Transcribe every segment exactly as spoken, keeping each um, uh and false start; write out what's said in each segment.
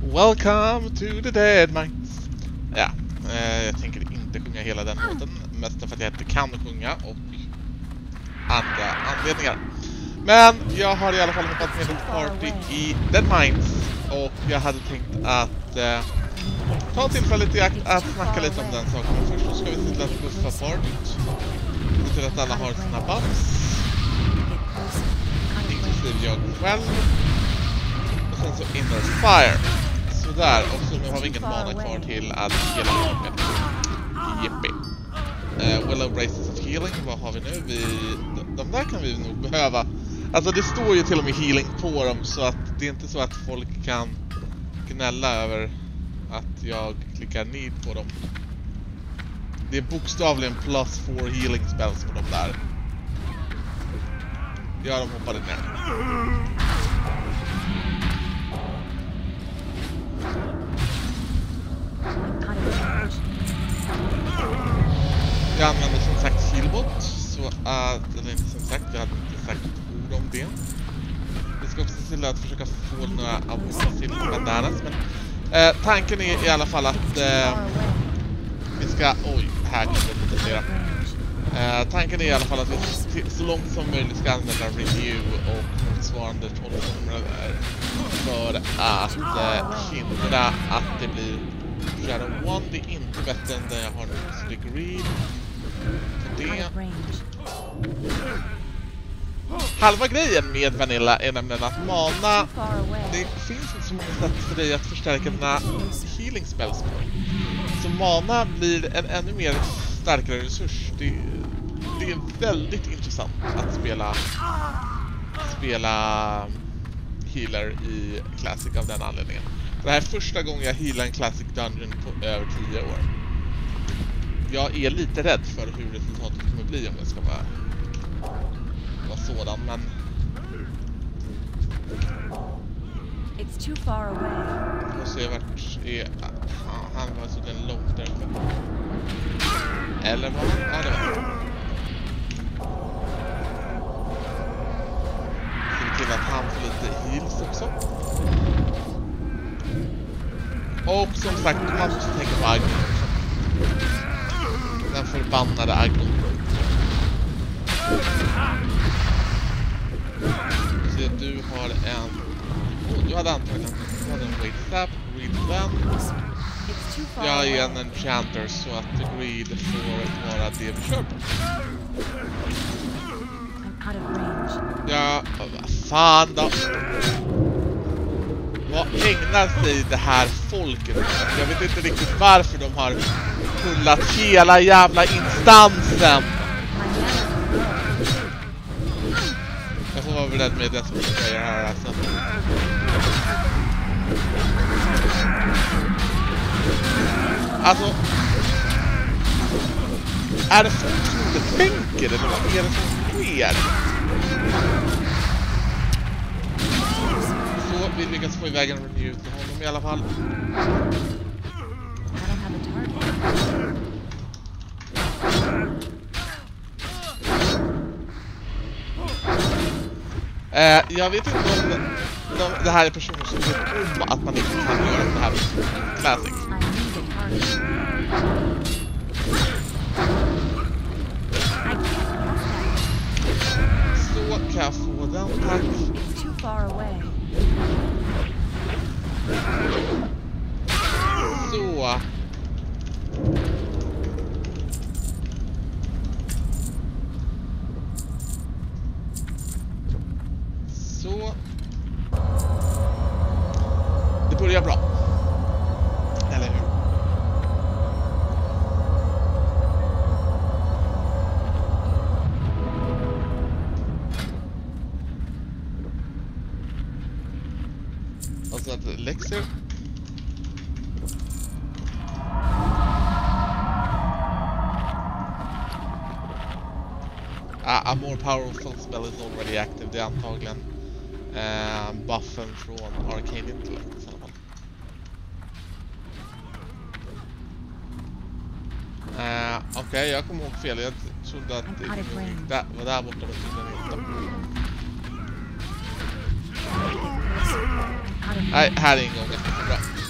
Welcome to the Dead Mines. Ja, eh, jag tänker inte sjunga hela den låten, mest för att jag inte kan sjunga och andra anledningar. Men jag har i alla fall hoppat med ett party i Dead Mines och jag hade tänkt att eh, ta tillfället i akt att snacka lite om den saken. Men först så ska vi se till att buffa partyt. Se till att alla har sina buffs. Inklusive jag själv. Och sen så Inner Fire. Sådär, och så nu har vi ingen mana kvar till att hela lagen. Jippi. Uh, Willow Braces of Healing, vad har vi nu? Vi, de, de där kan vi nog behöva. Alltså det står ju till och med healing på dem, så att det är inte så att folk kan gnälla över att jag klickar need på dem. Det är bokstavligen plus four healing spells på dem där. Ja, de hoppade ner. Jag använder som sagt healbot, så att, eller inte som sagt, jag hade inte sagt ord om det. Vi ska också se till att försöka få några awards till bandanas, men eh, tanken är i alla fall att eh, vi ska, oj, här kan det lite flera. Eh, tanken är i alla fall att vi så långt som möjligt ska använda review och motsvarande tolv nummer för att eh, hindra att det blir Shadow One. Det är inte bättre än det jag har nu, så det är greed. Det. Halva grejen med Vanilla är nämligen att mana, det finns inte så många sätt för dig att förstärka dina healing spells på. Så mana blir en ännu mer starkare resurs. Det, det är väldigt intressant att spela spela healer i Classic av den anledningen. Det här är första gången jag healar en Classic Dungeon på över tio år. Jag är lite rädd för hur resultatet kommer bli om det ska vara, vara sådan, men... It's too far away. Jag får se vart är... Han var så den långt där uppe. Eller vad? Ja, det var det. Ser till att han får lite heals också. Och som sagt, man måste tänka på Aggon. Den förbannade Aggon. Så du har en... Oh, du hade antagligen du hade en Greed Slap, Greed Slam. Jag är en enchanter, så att Greed får vara det vi kör på. Ja, vad fan då? Vad ägnar sig det här folket? Jag vet inte riktigt varför de har pullat hela jävla instansen. Jag får vara beredd med det som jag säger här alltså. Alltså, är det folk som inte tänker eller vad är det som sker? Så vi lyckas få iväg en renew till honom i alla fall. Eh, jag vet inte om de, de, det här är personer som vet om att man inte kan göra det här med Classic. Så kan jag få den, tack. Så. Så. Det börjar bra. Eller hur? Och så att Lexer. Ah, a more powerful spell is already active. Det är antagligen eh, buffen från Arcane Intellect i alla fall. Eh, Okej, okay, jag kommer ihåg fel. Jag trodde att det var där borta, men tydligen inte. Nej, här är ingången. Bra.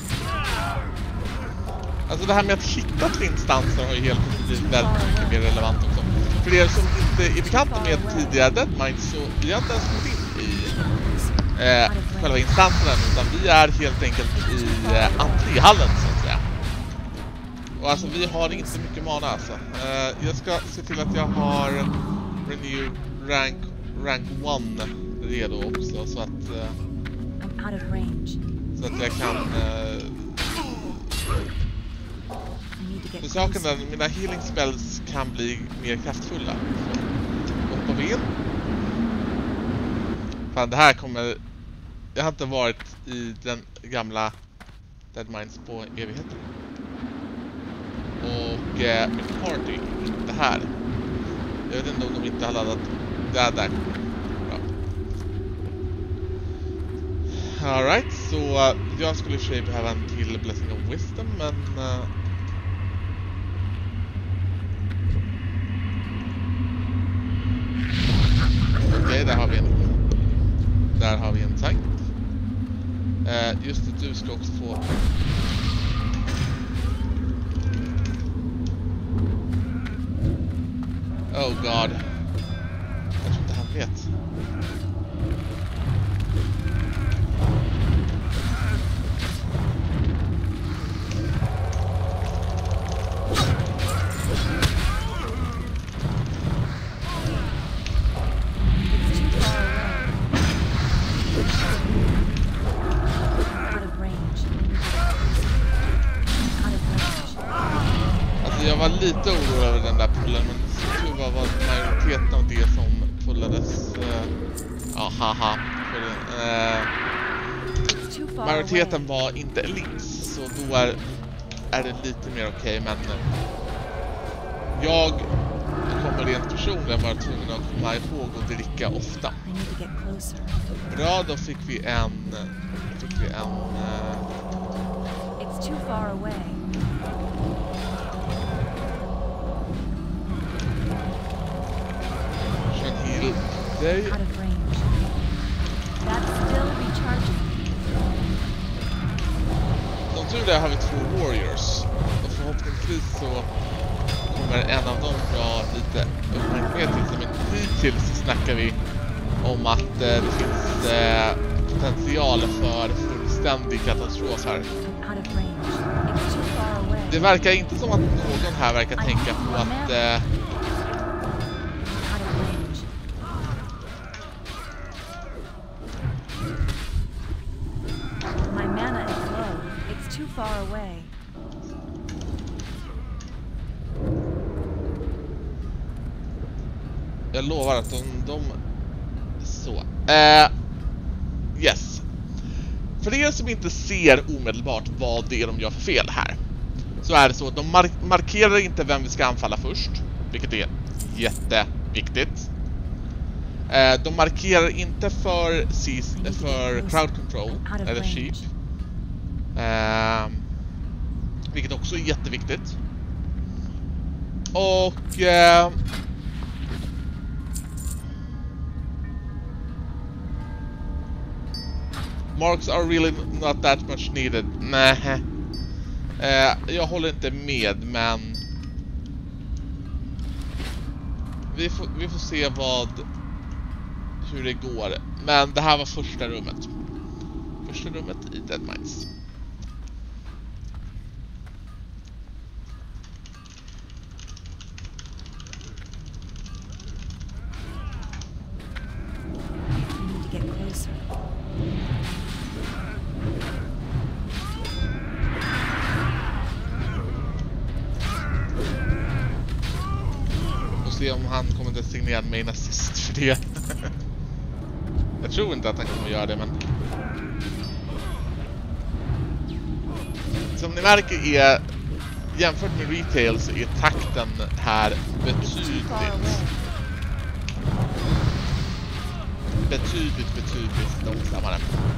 Alltså det här med att hitta twinnstanser har ju helt blivit väldigt mycket mer relevant också. För er som inte är bekanta med tidigare Deadmines så vi har inte ens kommit in i eh, själva instanserna, utan vi är helt enkelt i eh, entréhallen så att säga. Och alltså vi har inte mycket mana alltså. Eh, jag ska se till att jag har Renew rank rank one redo också så att eh, så att jag kan eh, för saken där mina healing spells kan bli mer kraftfulla. Så hoppar vi in. Fan, det här kommer... Jag har inte varit i den gamla Deadmines på evigheter. Och eh, mitt party inte här. Jag vet inte om de inte har laddat det där. där. Bra. Alright, så uh, jag skulle i och för sig behöva en till Blessing of Wisdom, men... Uh, Okej, okay, där har vi en Där har vi en tank. eh, Just det, du ska också få Oh god. Jag tror inte han vet. Jag var lite orolig över den där pullen, men jag tror det var majoriteten av det som pullades. Uh, ja, haha. Uh, majoriteten var inte elites, så då är, är det lite mer okej, okay, men jag kommer rent personligen vara tvungen att komma ihåg och dricka ofta. Bra, då fick vi en... Fick vi en... Uh, It's too far away. Heal dig. Out of range. That's still recharging. Som tur där har vi två warriors. Och förhoppningsvis så kommer en av dem dra lite uppmärksamhet till sig. Men hittills snackar vi om att eh, det finns eh, potential för fullständig katastrof här. Det verkar inte som att någon här verkar tänka på att eh, far away. Jag lovar att de... de så. Uh, yes. För er som inte ser omedelbart vad det är de gör för fel här, så är det så att de mar markerar inte vem vi ska anfalla först, vilket är jätteviktigt. Uh, de markerar inte för, för crowd control eller sheep. Uh, vilket också är jätteviktigt. Och uh, marks are really not that much needed. Nej. Uh, jag håller inte med, men vi får, vi får se vad hur det går. Men det här var första rummet. Första rummet i Deadmines. Se om han kommer designera mig nazist för det. Jag tror inte att han kommer göra det, men som ni märker är, jämfört med retail, så är takten här betydligt betydligt betydligt långsammare.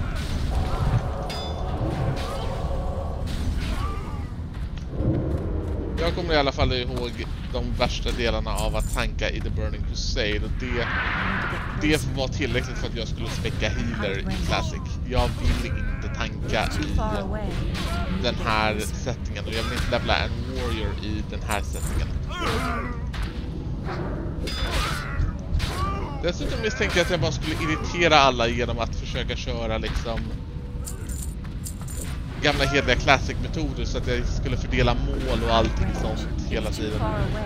Jag kommer i alla fall ihåg de värsta delarna av att tanka i The Burning Crusade, och det, det var tillräckligt för att jag skulle späcka healer i Classic. Jag vill inte tanka i den här settingen. Och jag vill inte levla en warrior i den här settingen. Dessutom misstänker jag att jag bara skulle irritera alla genom att försöka köra liksom gamla hederliga classic-metoder så att jag skulle fördela mål och allting sånt hela tiden.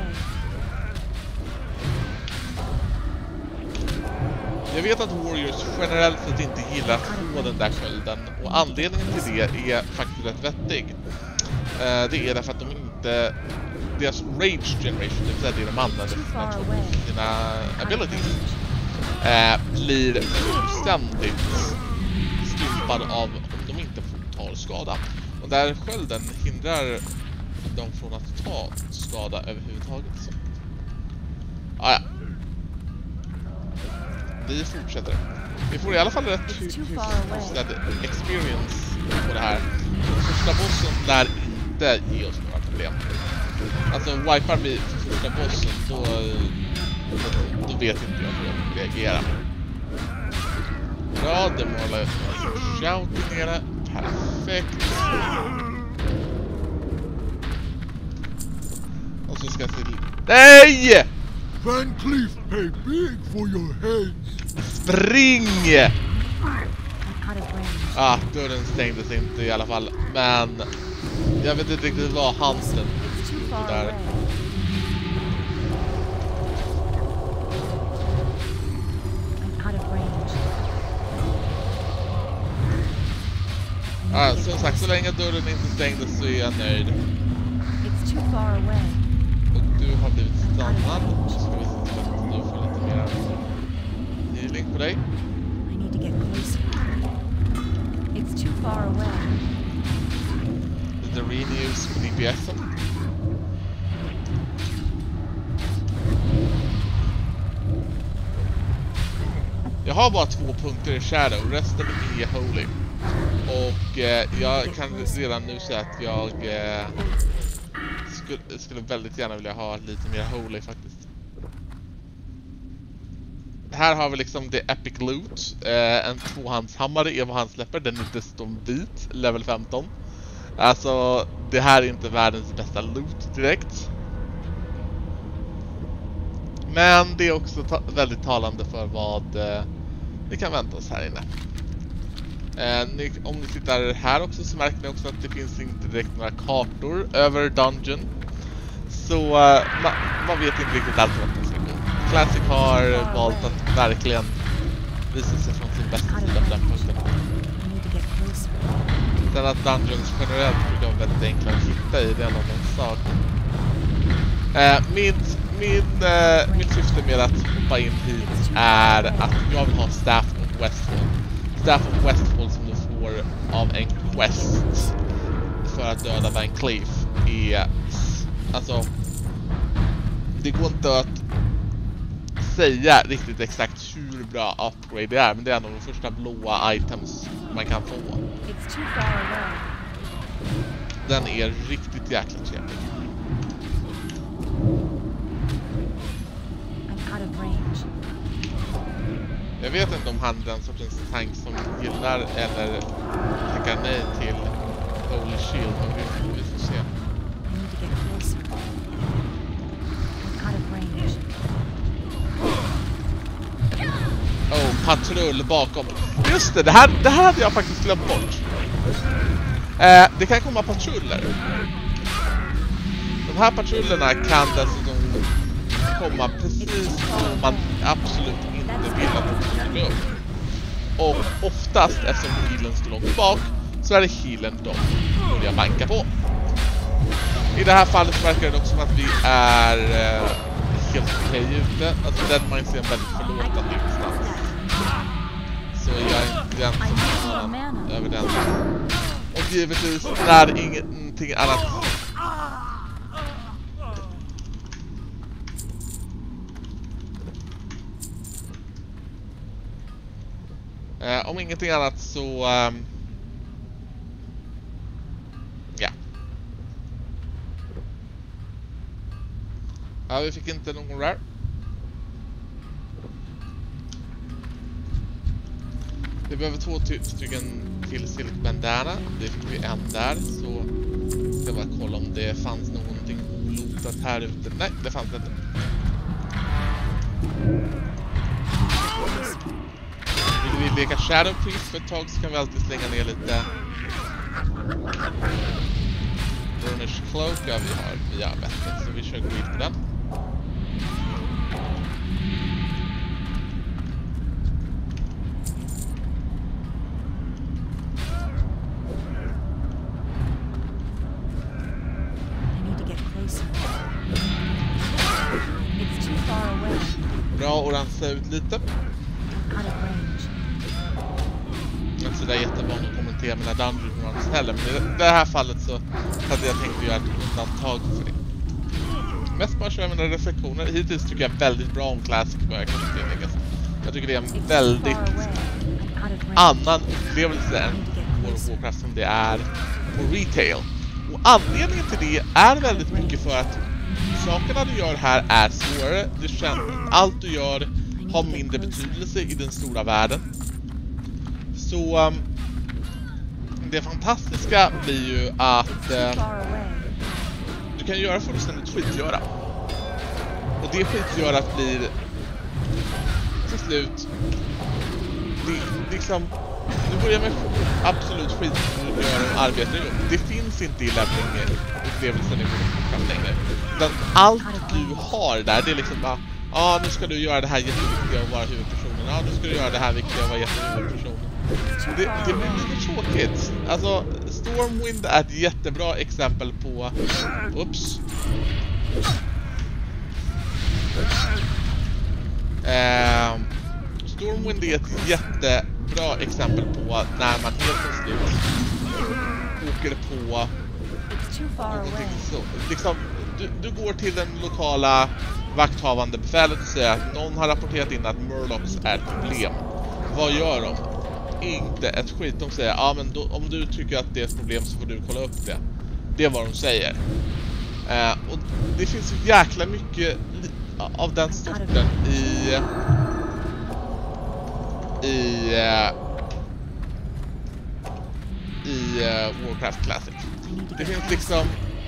Jag vet att Warriors generellt sett inte gillar att få den där skölden. Och anledningen till det är faktiskt rätt vettig. Uh, det är därför att de inte... Deras rage generation, det vill säga det de använder för att få sina abilities, uh, blir fullständigt stympad av om de inte tar skada. Och där skölden hindrar dem från att ta skada överhuvudtaget. Så. Ah, ja. Vi fortsätter. Vi får i alla fall rätt hyfsad experience på det här. Den första bossen lär inte ge oss några problem. Alltså, wipar vi för första bossen, då, då vet inte jag hur jag reagerar. Bra, det målar jag som shout nere. Perfekt. Och så ska jag till... Nej! Van Cleef pay big for your heads. Spring! Ah, dörren stängdes inte i alla fall. Men jag vet inte riktigt vad handen där. Ah, som sagt, så länge dörren inte stängdes så är jag nöjd. Och du har blivit stannad. Så ska vi se till att du får lite mer healing på dig. Lite renews på D P S-en. Jag har bara två punkter i Shadow, resten är Holy. Och eh, jag kan redan nu säga att jag eh, skulle, skulle väldigt gärna vilja ha lite mer Holy faktiskt. Här har vi liksom det Epic Loot. Eh, en tvåhandshammare är vad han släpper. Den är dessutom vit, level femton. Alltså, det här är inte världens bästa loot direkt. Men det är också ta väldigt talande för vad eh, vi kan vänta oss här inne. Eh, ni, om ni tittar här också så märker ni också att det finns inte direkt några kartor över Dungeon. Så eh, man, man vet inte riktigt allt vad man ska gå. Classic har valt att verkligen visa sig från sin bästa sida på den punkten. Sen att Dungeons generellt brukar vara väldigt enkla att hitta i, det är en annan sak. Eh, min, min, eh, mitt syfte med att hoppa in hit är att jag vill ha Staff of Westfall. Staff of Westfall som du får av en quest för att döda Van Cleef är... Alltså... Det går inte att säga riktigt exakt hur bra upgrade det är, men det är en av de första blåa items man kan få. Den är riktigt jäkligt trevlig. Jag vet inte om han är den sortens tank som gillar eller tackar nej till Holy Shield, men vi, vi får se. Oh, patrull bakom. Just det, det här, det här hade jag faktiskt glömt bort. Eh, det kan komma patruller. De här patrullerna kan dessutom komma precis om man absolut inte vill att de ska gå upp. Och oftast, eftersom healen står långt bak, så är det healen de börjar banka på. I det här fallet verkar det också som att vi är eh, helt okej ute. Alltså Deadmines är en väldigt förlåtande instans. Så jag är inte den som har annan över den. Och givetvis när ingenting annat... Eh, om ingenting annat så... Um, ja. Ja, vi fick inte någon rare. Vi behöver två stycken till Silk Bandana. Det fick vi en där, så ska bara kolla om det fanns någonting olotat här ute. Nej, det fanns det inte. Vill vi leka Shadow Priest för ett tag så kan vi alltid slänga ner lite Burnish Cloak. Ja, vi har vi har bättre, så vi kör grid på den. Bra att rensa ut lite. Inte så där jättevanligt att kommentera mina dungeons heller, men i det här fallet så hade jag tänkt att göra ett undantag för det. Mest bara köra mina reflektioner. Hittills tycker jag väldigt bra om Classic börjar kanske tilläggas. Jag tycker det är en väldigt annan upplevelse än World of Warcraft som det är på retail. Och anledningen till det är väldigt mycket för att sakerna du gör här är svårare. Det känns, allt du gör har mindre betydelse i den stora världen. Så um, det fantastiska blir ju att uh, du kan göra fullständigt skitgöra. Och det skitgörat blir till slut det, liksom, du börjar med absolut skitgöra arbete. Det finns inte i leveling-upplevelsen i Warcraft längre. Utan allt du har där, det är liksom bara, ja ah, nu ska du göra det här jätteviktiga och vara huvudpersonen. Ja, ah, nu ska du göra det här viktiga och vara jättehuvudpersonen. Det, det blir lite tråkigt. Alltså, Stormwind är ett jättebra exempel på... Ups. Eh, Stormwind är ett jättebra exempel på när man helt plötsligt åker på någonting så. Liksom, du, du går till den lokala vakthavande befälet och säger att någon har rapporterat in att Murlocs är ett problem. Vad gör de? Inte ett skit. De säger, ja ah, men då, om du tycker att det är ett problem så får du kolla upp det. Det är vad de säger. Eh, och det finns ju jäkla mycket av den sorten i i uh, i uh, Warcraft Classic. Det finns liksom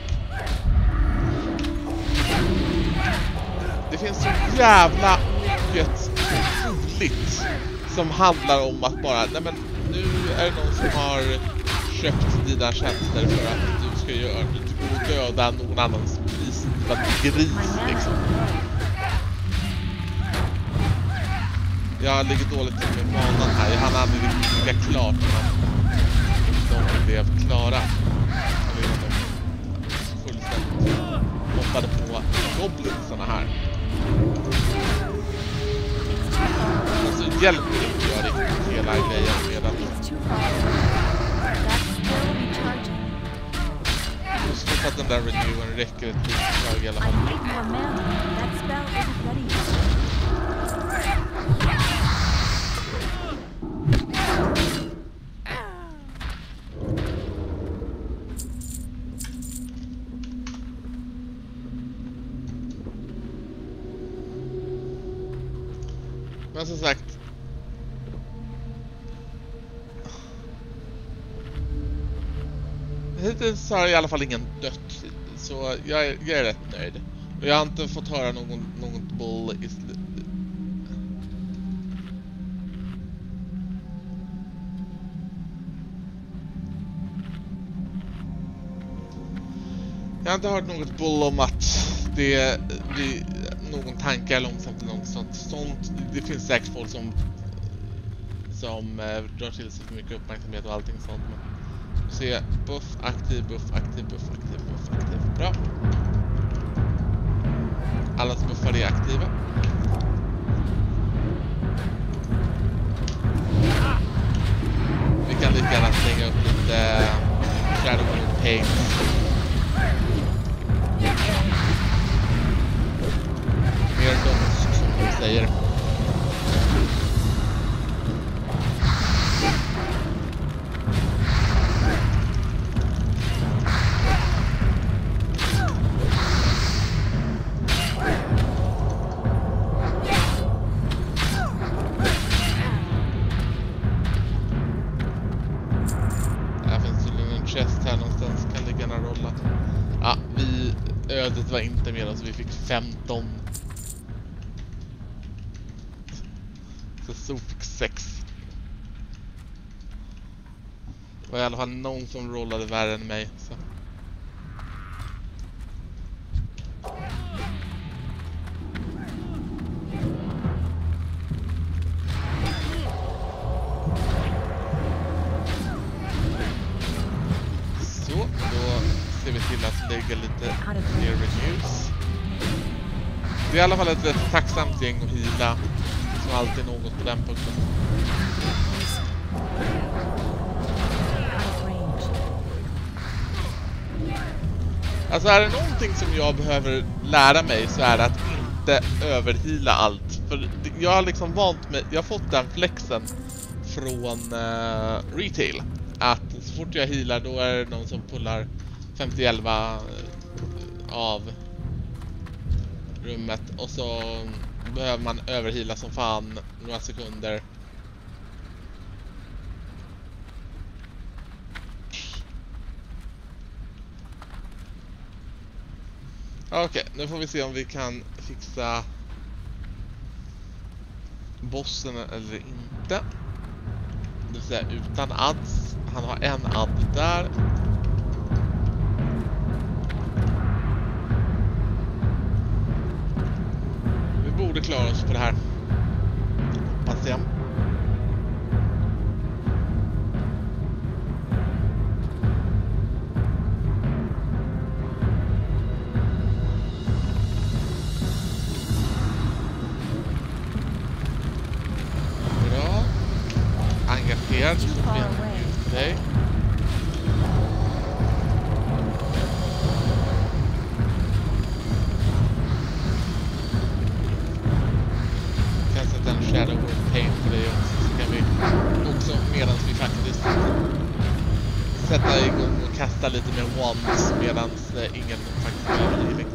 det finns så jävla mycket roligt som handlar om att bara, nej men nu är det någon som har köpt dina tjänster för att du ska göra, du ska gå och döda någon annans gris, gris liksom. Jag ligger dåligt till med banan här. Jag hann aldrig riktigt lika klart när de blev klara. Eller de fullständigt hoppade på goblinsarna här. Alltså hjälper inte jag riktigt hela grejen med att just för att den där renewen räcker ett litet i alla fall. Men som sagt, hittills har i alla fall ingen dött, så jag är, jag är rätt nöjd. Och jag har inte fått höra någon, något bull i slutet. Jag har inte hört något bull om att det blir någon tanke långsamt eller något sånt. sånt. Det finns säkert folk som som eh, drar till sig för mycket uppmärksamhet och allting sånt. Men se, buff, aktiv, buff, aktiv, buff, aktiv, buff, aktiv. Bra. Allas buffar är aktiva. Vi kan lika gärna slänga upp lite Shadow Paint. Mer dons, som de säger. Här finns tydligen en chest här någonstans. Kan ligga några rolla. ödet var inte med oss, vi fick femton. Så Så fick sex. Det var i alla fall någon som rollade värre än mig. Så. Så, då ser vi till att lägga lite mer renews. Det är i alla fall ett rätt tacksamt gäng att heala. Som alltid något på den punkten. Alltså är det någonting som jag behöver lära mig så är det att inte överheala allt. För jag har liksom vant mig, jag har fått den flexen från uh, retail. Att så fort jag healar då är det någon som pullar femtio elva av rummet. Och så behöver man överheala som fan några sekunder. Okej, okay, nu får vi se om vi kan fixa bossen eller inte. Det vill säga utan ads. Han har en add där. Vi borde klara oss på det här. Hoppas jag. Engagerad så blir han ut dig. Kan sätta en Shadow of Pain för dig också. Så kan vi också medan vi faktiskt sätta igång och kasta lite mer wands medan ingen faktiskt är healing.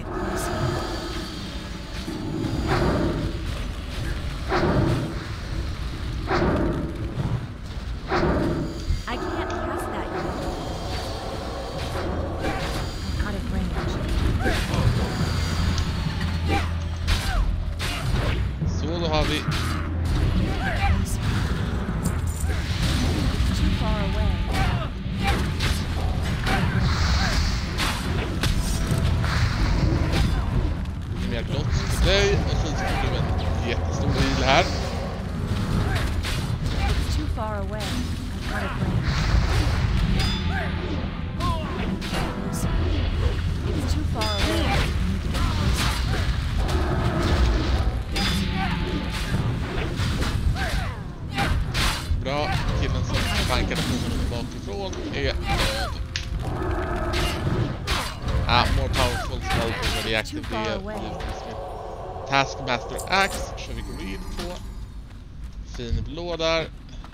Taskmaster Axe kör vi greed på. Fin blå där.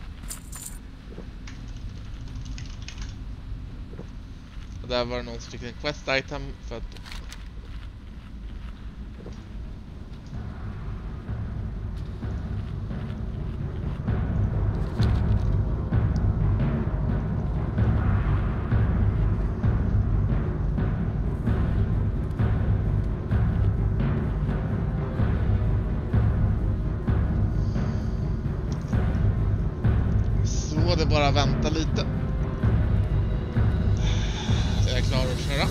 Och där var det någon som fick en quest item för att bara vänta lite. Jag är klar att köra.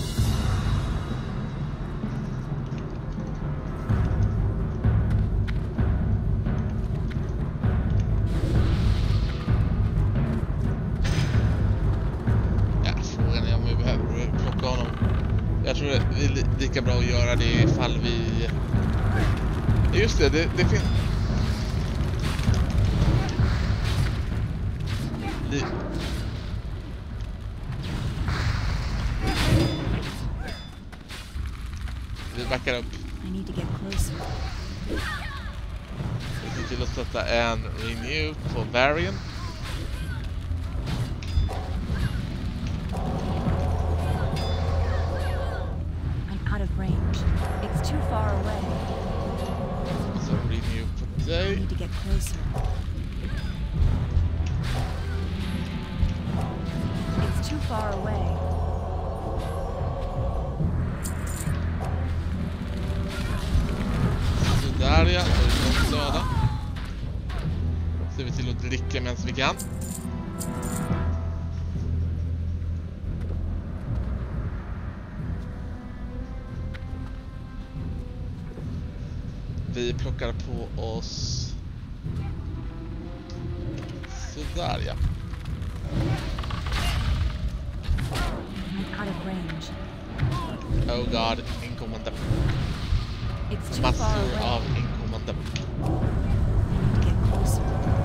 Ja, frågan är om vi behöver plocka honom. Jag tror det är lika bra att göra det ifall vi... Just det, det, det finns... Vi backar upp. Vi ser till att sätta en renew på variant. I'm out of range. It's too far away. Så renew på dig. I need to get closer. It's too far away. Där ja, då är de döda. Ser vi till att dricka medan vi kan. Vi plockar på oss sådär ja. Out of range. Oh god, inkommande. It's too far Massor away. av inkommande. Get closer.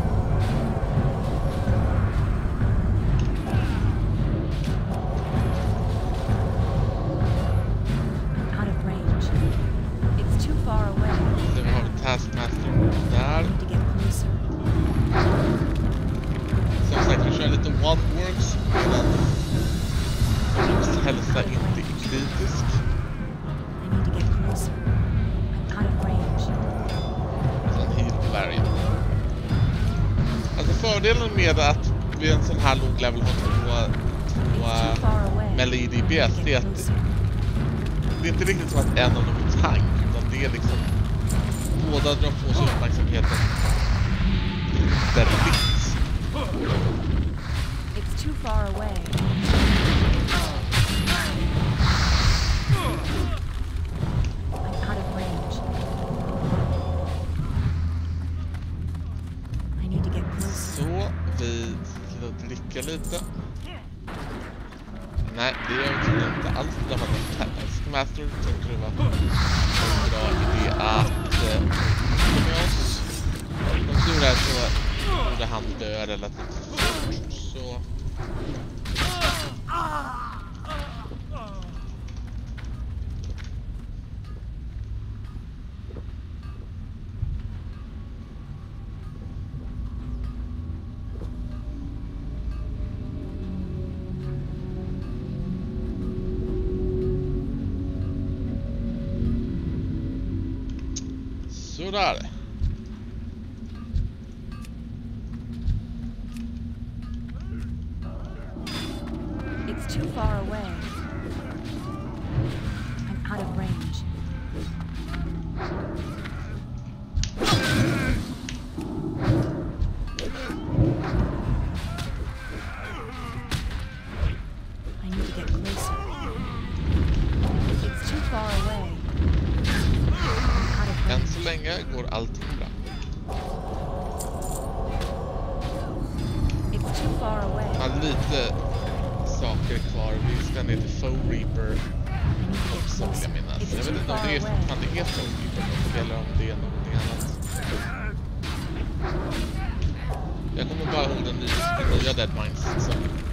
Out of range. It's too far away. Så vi har vi Taskmaster där. Need to get closer. Som sagt, vi kör lite one-works medan Roos hälsa inte är kritisk. I need to get closer. I'm out of range. Och sen heal på bergen. Alltså fördelen med att vid en sån här låg level har två, två Too far away. melee D P S är att det är inte riktigt så att en av dem är tank, utan det är liksom båda drar på sig uppmärksamheten där det finns. It's too far away. I'm out of range. I need to get closer. Så vi ska dricka lite. Nej, det gör vi tydligen inte alls. Det var en Taskmaster. Jag tror det var en bra idé att eh, med oss. Som tur är så borde han dö relativt fort. Så... Sådär. It's too far away. I'm out of range. I need to get closer. It's too far away. I'm out of Än range. så länge går allt bra. It's too far away. Han har lite saker kvar. Vi ska ner till Foe Reaper I need to get också, vill closer. jag minnas. It's Jag vet too inte om far det är away. fortfarande är Foe Reaper eller om det är någonting annat. Jag kommer bara ihåg den nya, den nya Deadmines. Så.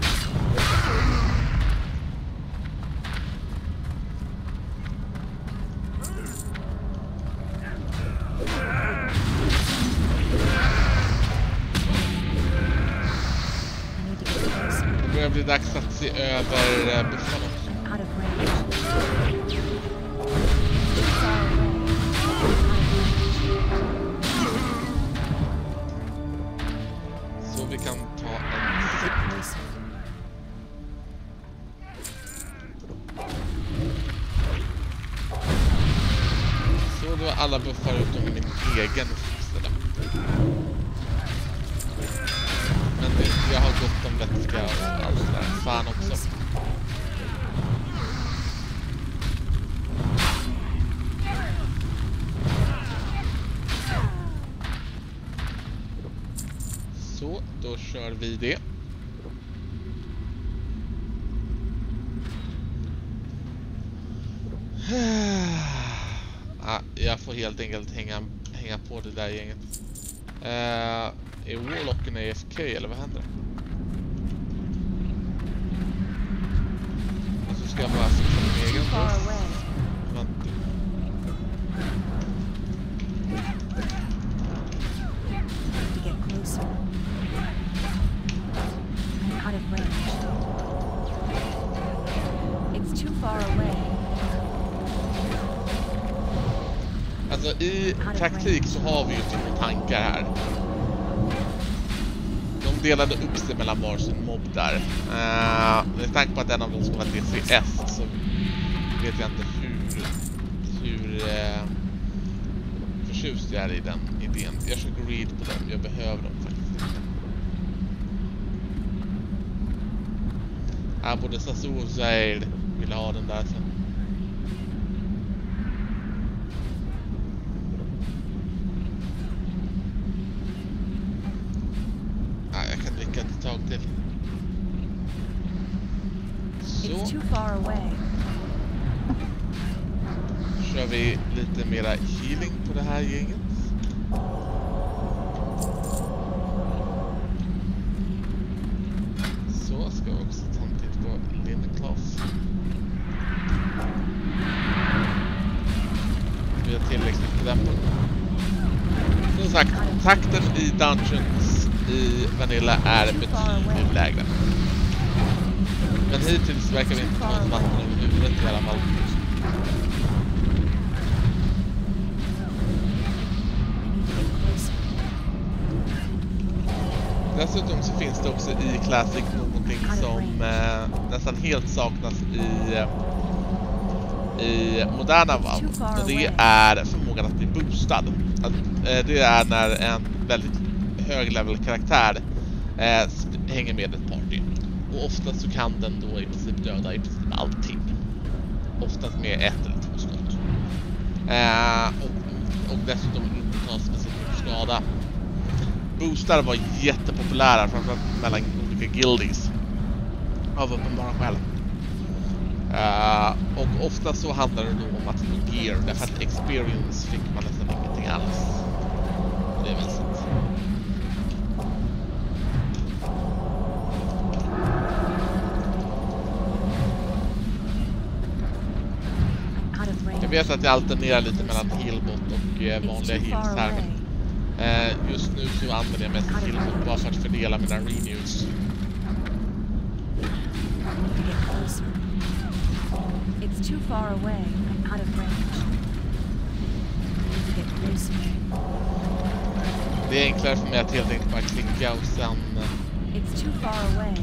I need to get closer. Det börjar bli dags att se över eh, buffarna också. Out of range. Too far away. Out of range. Så vi kan ta en... Get closer. Så då är alla buffar utom min egen fixade. Men det, jag har gott om vätska och allt det där. Fan också. Så, då kör vi det. Ah, jag får helt enkelt hänga, hänga på det där gänget. Uh, är Warlocken A F K eller vad händer? Och så ska jag bara fixa min egen Far buff. away. Vänta. To get closer. I'm out of range. It's too far away. Alltså i taktik så har vi ju typ tankar här. De delade upp sig mellan varsin mobb där. Uh, med tanke på att en av dem ska vara D C S så vet jag inte hur hur uh, förtjust jag är i den idén. Jag försöker read på dem, jag behöver dem faktiskt. Ja, både Sasur och Zaid vill ha den där sen. Ja, jag kan dricka ett tag till. Så. Kör vi lite mera healing på det här gänget. Så ska vi också ta en titt på Lindencloth. Vi har tillräckligt på den på. Som sagt, takten i Dungeons i Vanilla är betydligt lägre. Men hittills verkar vi inte ta något vatten över huvudet i alla fall. Dessutom så finns det också i Classic någonting som eh, nästan helt saknas i, eh, i moderna WoW. Och det är förmågan att bli boostad. Att, eh, det är när en väldigt hög level karaktär eh, hänger med ett party. Och oftast så kan den då i princip döda i princip allting. Oftast med ett eller två skott. Eh, och, och dessutom inte ta specifikt skada. Boostar var jättepopulära framförallt mellan olika guildies. Av uppenbara skäl. Uh, och ofta så handlar det då om att få gear. Därför att experience fick man nästan ingenting alls. På det viset. Jag vet att jag alternerar lite mellan healbot och eh, vanliga heals här. Uh, just nu så använder jag mest healbot bara för att fördela mina renews. It's too far away and out of range. Need to get closer. Det är enklare för mig att helt enkelt bara klicka och sen It's too far away.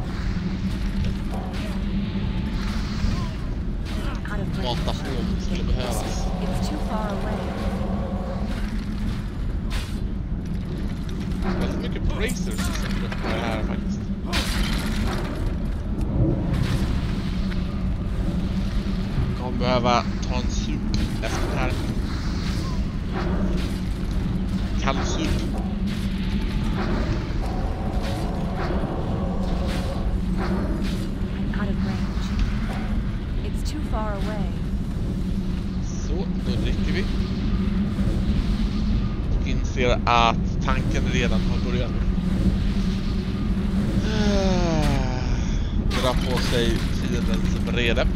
mata på om det skulle behövas. It's too far away. Väldigt mycket bracers som droppar här faktiskt. Kommer behöva ta en sup efter det här. Kall sup. Out of range. It's too far away. Så, då dricker vi. Och inser att tanken redan har börjat. Dra på sig fiendens vrede.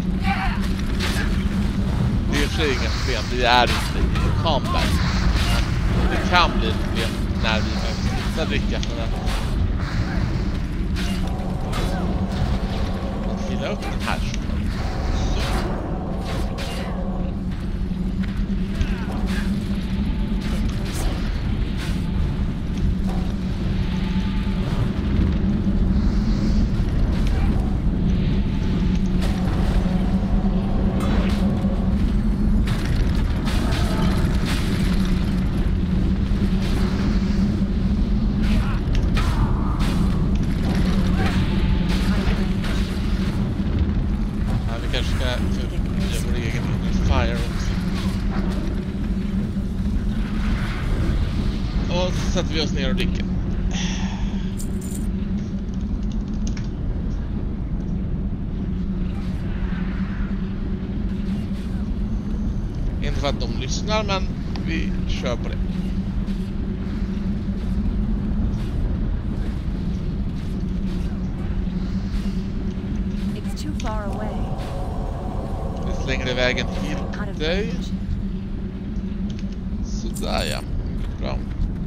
Det är för sig inga problem, vi är inte i combat. Men det kan bli ett problem när vi behöver sluta dricka för att att fylla upp den här. Sätter vi oss ner och dricker. Inte för att de lyssnar, men vi kör på det. It's too far away. Vi slänger iväg en heal på dig. Sådär ja, mycket bra.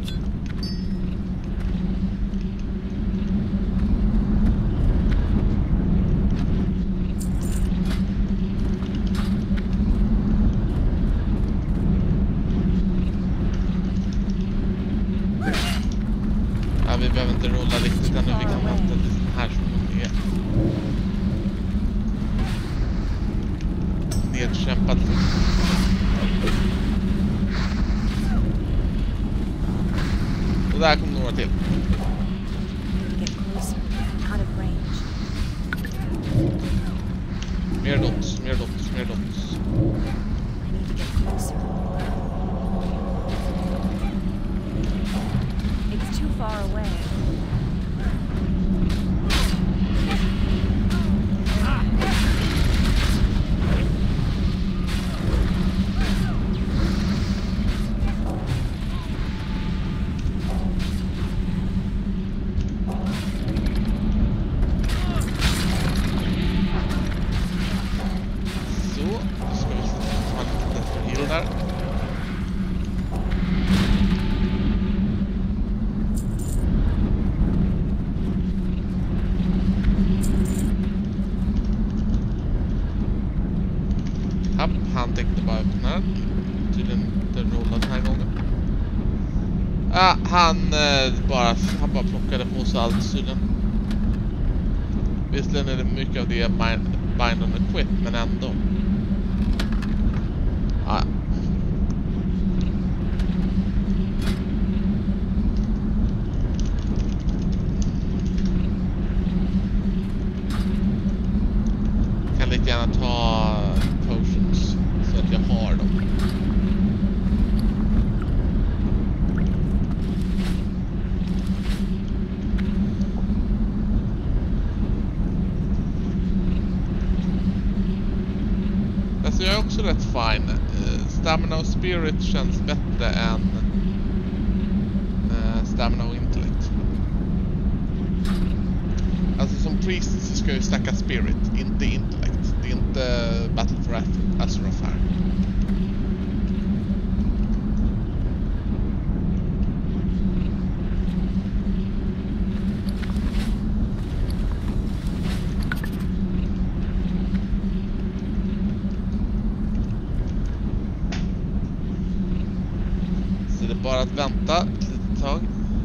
Vi behöver inte rulla riktigt ännu, vi kan vänta tills den här som är nedkämpad. där kommer några till. Get closer. I'm out of range. Mer dots, mer dots, mer dots. I need to get closer. It's too far away. Han tänkte bara öppna. Tydligen inte rolla den här gången. Ah, han, eh, bara, han bara plockade på sig allt tydligen. Visserligen är det mycket av det bind, bind on equip, men ändå. Ah. Kan lika gärna ta potions så att jag har dem. Alltså jag är också rätt fine. Uh, Stamina och Spirit känns bättre än uh, Stamina och Intellect. Alltså som priest så ska jag ju stacka Spirit, inte Intellect. Det är inte Battle for Azeroth här. Så det är bara att vänta ett litet tag.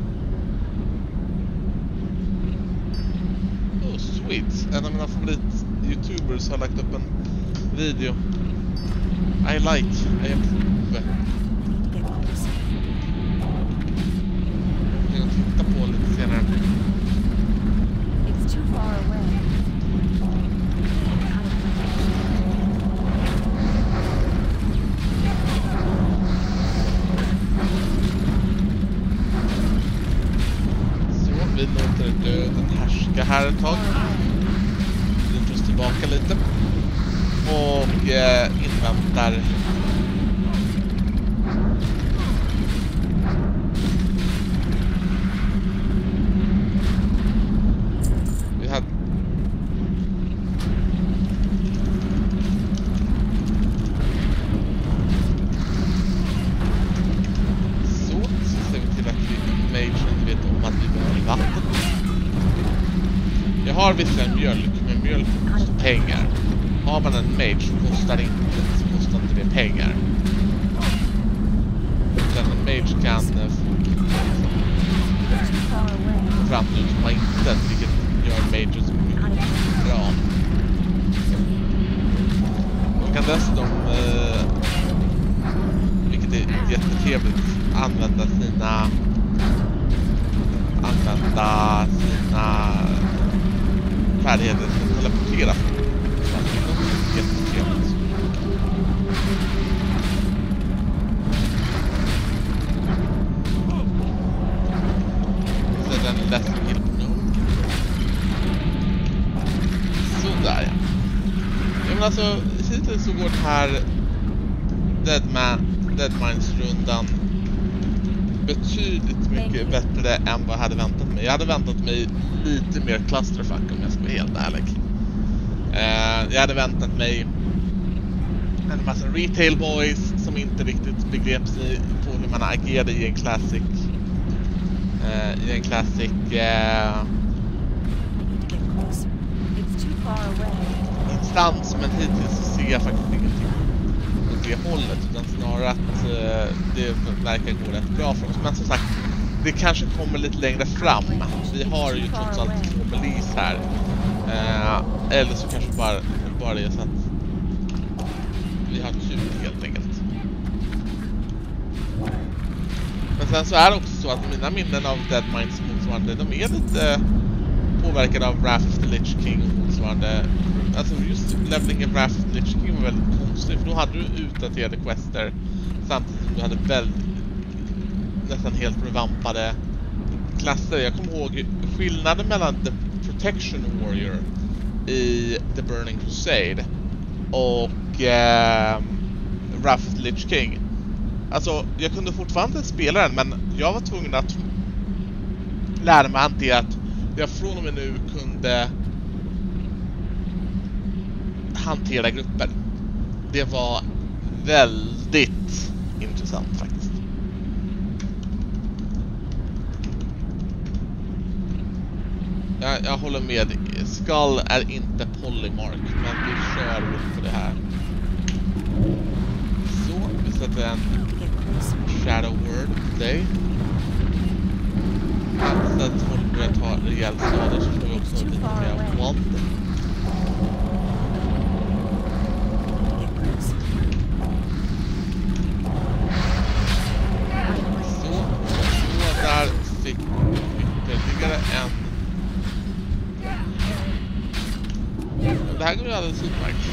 Oh, sweet. En av mina favorit-youtubers har lagt upp en video. I like, I approve. Jag kan titta på lite senare. It's too far away. Så, vi låter döden härska här ett tag. Vi drar oss tillbaka lite. Och eh, inväntar vi hade så, så ser vi till att vi magen vet om att vi behöver vatten. Jag har visserligen mjölk, men mjölk kostar pengar. Har man en mage så kostar inte, så kostar inte det pengar. Utan en mage kan få fram nu som har inte, vilket gör mages mycket bra. Man kan dessutom, eh, vilket är jättetrevligt, använda sina använda sina färdigheter som teleportera. Jättetrevligt. Så den läser till nu. Sådär ja. Ja men alltså, hittills så går den här Deadman, Deadmines-rundan betydligt mycket bättre än vad jag hade väntat mig. Jag hade väntat mig lite mer clusterfuck om jag ska vara helt ärlig. Uh, jag hade väntat mig en massa retail boys som inte riktigt begrep sig på hur man agerade i en classic uh, i en classic uh, instans, men hittills så ser jag faktiskt ingenting åt det hållet, utan snarare att uh, det verkar gå rätt bra för oss. Men som sagt, det kanske kommer lite längre fram. Vi har ju trots allt två belis här. Uh, eller så kanske bara, bara det är så att vi har tur helt enkelt. Men sen så är det också så att mina minnen av Deadmines motsvarande, de är lite påverkade av Wrath of the Lich King och motsvarande. Alltså just levelingen Wrath of the Lich King var väldigt konstig, för då hade du utdaterade quester samtidigt som du hade väldigt nästan helt revampade klasser. Jag kommer ihåg skillnaden mellan The Protection Warrior i The Burning Crusade och eh, Wrath of the Lich King. Alltså, jag kunde fortfarande spela den, men jag var tvungen att lära mig hantera att jag från och med nu kunde hantera grupper. Det var väldigt intressant faktiskt. Jag, jag håller med. Skull är inte polymark, men vi kör på det här. Så, vi sätter en Shadow Word på dig. Så att folk börjar ta rejäl skada, så får vi också lite mer wand. Så, så där fick ytterligare en. Det här går ju alldeles utmärkt.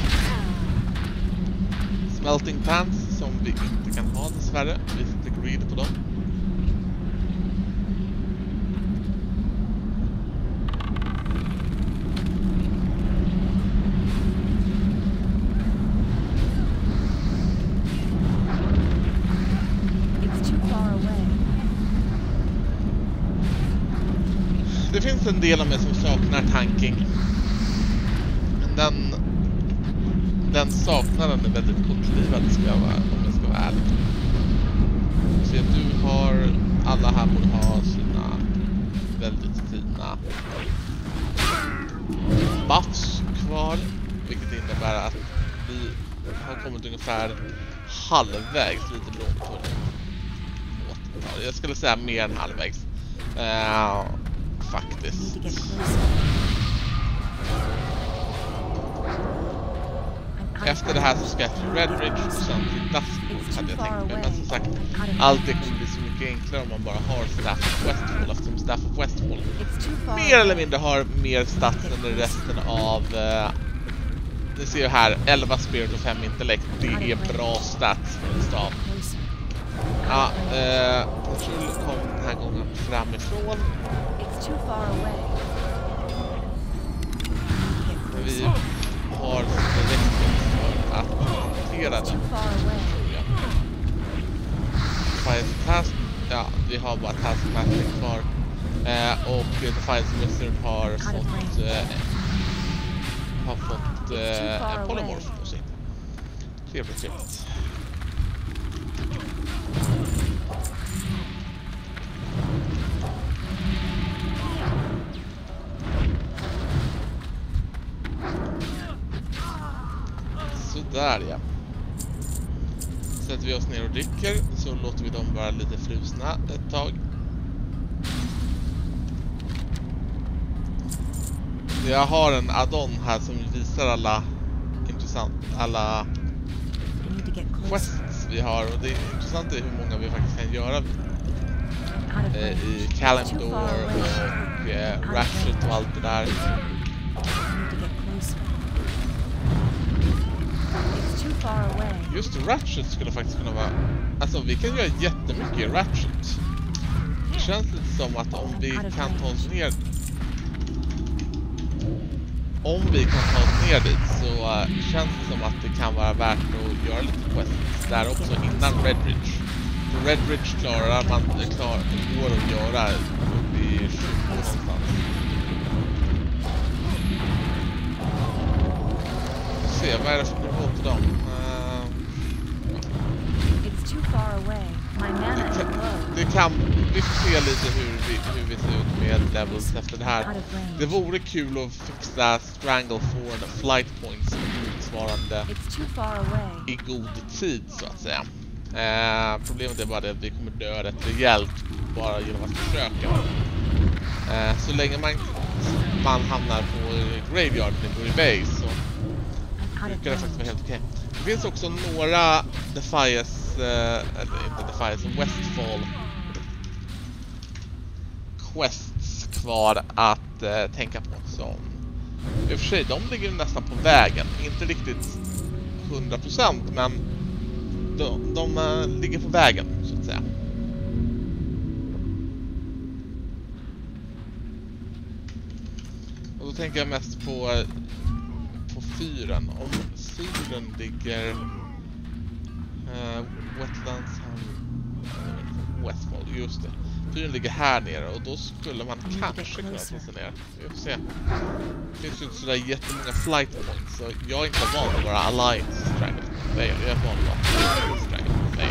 Smelting pants som vi inte kan ha dessvärre. Vi sätter greed på dem. Det finns en del av mig som saknar tanking. Men den, den saknaden är väldigt kortlivad, ska jag vara, om jag ska vara ärlig. Så du har, alla här borde ha sina väldigt fina buffs kvar. Vilket innebär att vi har kommit ungefär halvvägs, lite beroende på det. Jag skulle säga mer än halvvägs. Uh, faktiskt. Efter det här så ska jag till Redridge och sen till Duskwood, hade jag tänkt mig. Men som sagt, allt det kommer bli så mycket enklare om man bara har Staff of Westfall, eftersom Staff of Westfall mer eller mindre har mer stats än resten av... Uh, ni ser ju här, elva Spirit och fem Intellect. Det är bra stats för en stav. Ja, eh, Patrol kom den här gången framifrån. Vi har direkt för att hantera den. Fire Task, ja, vi har bara Taskmaster kvar. Eh, och The Fire Wizard har fått eh, har fått eh, en polymorph på sig. Trevligt, trevligt. Där, ja. Sätter vi oss ner och dricker, så låter vi dem vara lite frusna ett tag. Jag har en add-on här som visar alla intressant, alla quests vi har, och det är intressant är hur många vi faktiskt kan göra eh, i Kalimdor och eh, Ratchet och allt det där. Just Ratchet skulle faktiskt kunna vara... Alltså vi kan göra jättemycket i Ratchet. Det känns lite som att om vi kan ta oss ner... Om vi kan ta oss ner dit så uh, känns det som att det kan vara värt att göra lite quests där också innan Redridge. För Redridge klarar man, det klar, det går att göra upp i tjugo någonstans. Se, vad är det för nivå på dem? Uh, det, kan, det kan... Vi får se lite hur vi, hur vi ser ut med levels efter det här. Det vore kul att fixa Stranglethorn Flight Points motsvarande i god tid, så att säga. Uh, problemet är bara det att vi kommer dö rätt rejält bara genom att försöka. Uh, så länge man, man hamnar på Graveyard i Bury Bay så brukar det faktiskt vara helt okej. Det finns också några Defias, uh, eller inte Defias, Westfall quests kvar att eh, tänka på. Som, i och för sig, de ligger nästan på vägen. Inte riktigt hundra procent, men de, de uh, ligger på vägen, så att säga. Och då tänker jag mest på, på fyren. Om fyren ligger uh, Wetlands uh, Westfall, just det. Fyren ligger här nere och då skulle man kanske kunna ta sig ner. Vi får se. Det finns ju inte sådär jättemånga flight points, så jag är inte van att vara Alliance Strangle. Nej, jag är van att vara Strangle. Nej.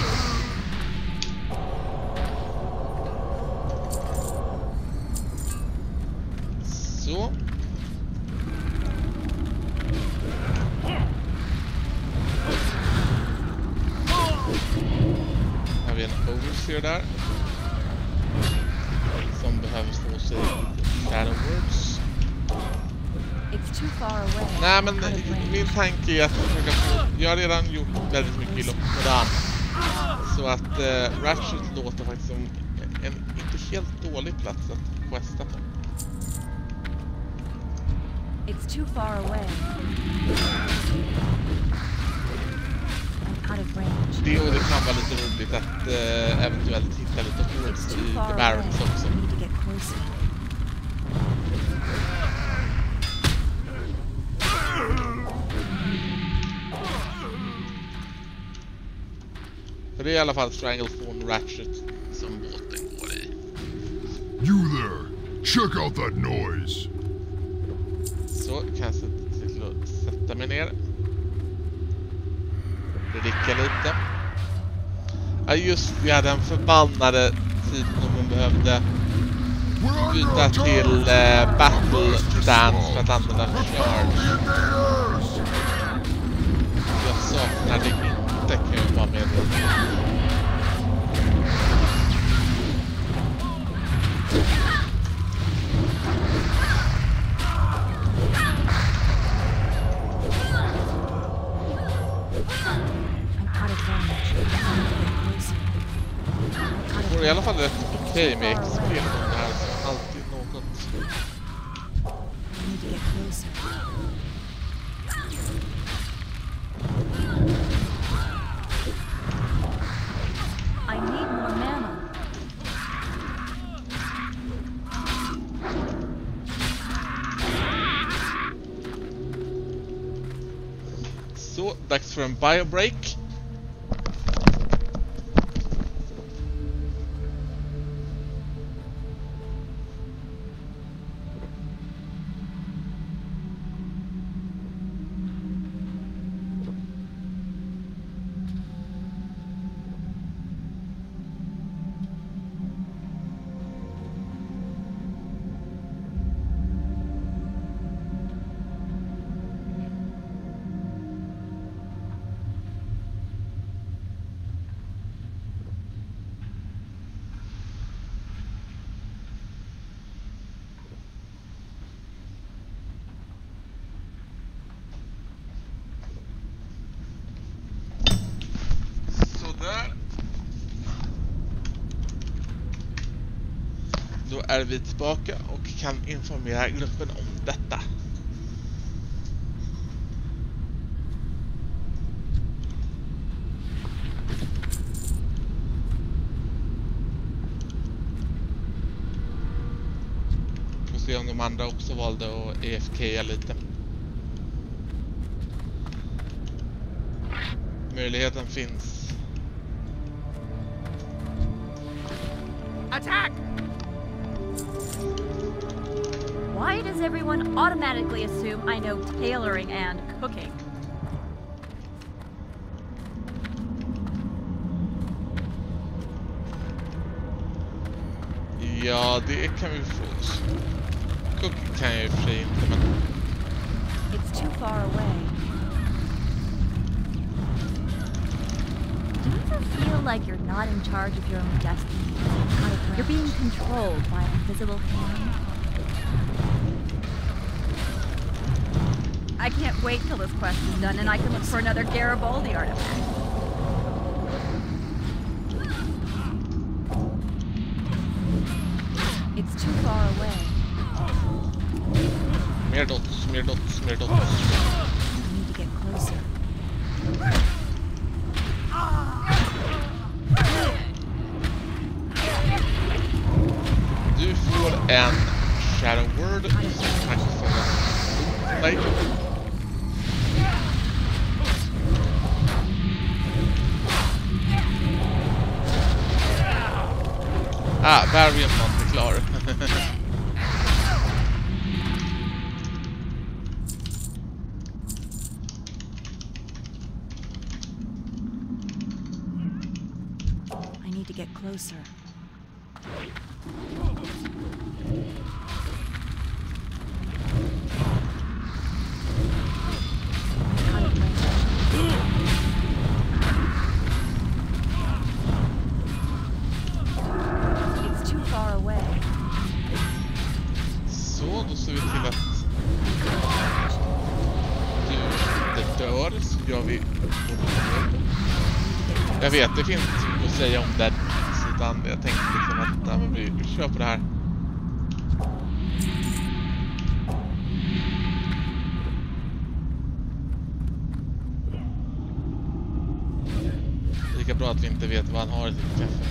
Så. Har vi en overseer där. Som behöver få sig Shadow Words. Nej, men min tanke är att försöka få... Jag har redan gjort väldigt mycket i Lockdown. Så att uh, Ratchet låter faktiskt som en, en inte helt dålig plats att questa på. It's too far away. Out of range. Det, och det kan vara lite roligt att uh, eventuellt hitta lite hords i The Barrens också. För det är i alla fall Stranglethorn Ratchet som båten går i. You there! Check out that noise! Så kan jag se till att sätta mig ner. Dricka lite. Ja just, vi hade en förbannade tid när man behövde byta till eh, Battle Dance för att använda Charge. Jag saknar det inte, kan jag vara med. Det får i alla fall rätt okej med X P. Det här är alltid något. I need more mana. Så, dags för en biobreak. Då är vi tillbaka och kan informera gruppen om detta. Får se om de andra också valde att E F K lite. Möjligheten finns. Attack! Why does everyone automatically assume I know tailoring and cooking? Ja, det kan vi få. Cooking kan jag i och för sig inte, men... It's too far away. Do you ever feel like you're not in charge of your own destiny? You're being controlled by an invisible hand? I can't wait till this quest is done and I can look for another Garibaldi artifact. It's too far away. Mer dots, mer dots, mer dots. I need to get closer. Du får en Shadow Word som faktiskt får en nej. Ah, Variant var inte klar. I need to get closer. It's too far away. Så, då ser vi till att du inte dör, så gör vi. Jag vet, det finns att säga om det, utan jag tänkte liksom att nej, men vi, vi kör på det här. Lika bra att vi inte vet vad han har i sitt kaffe.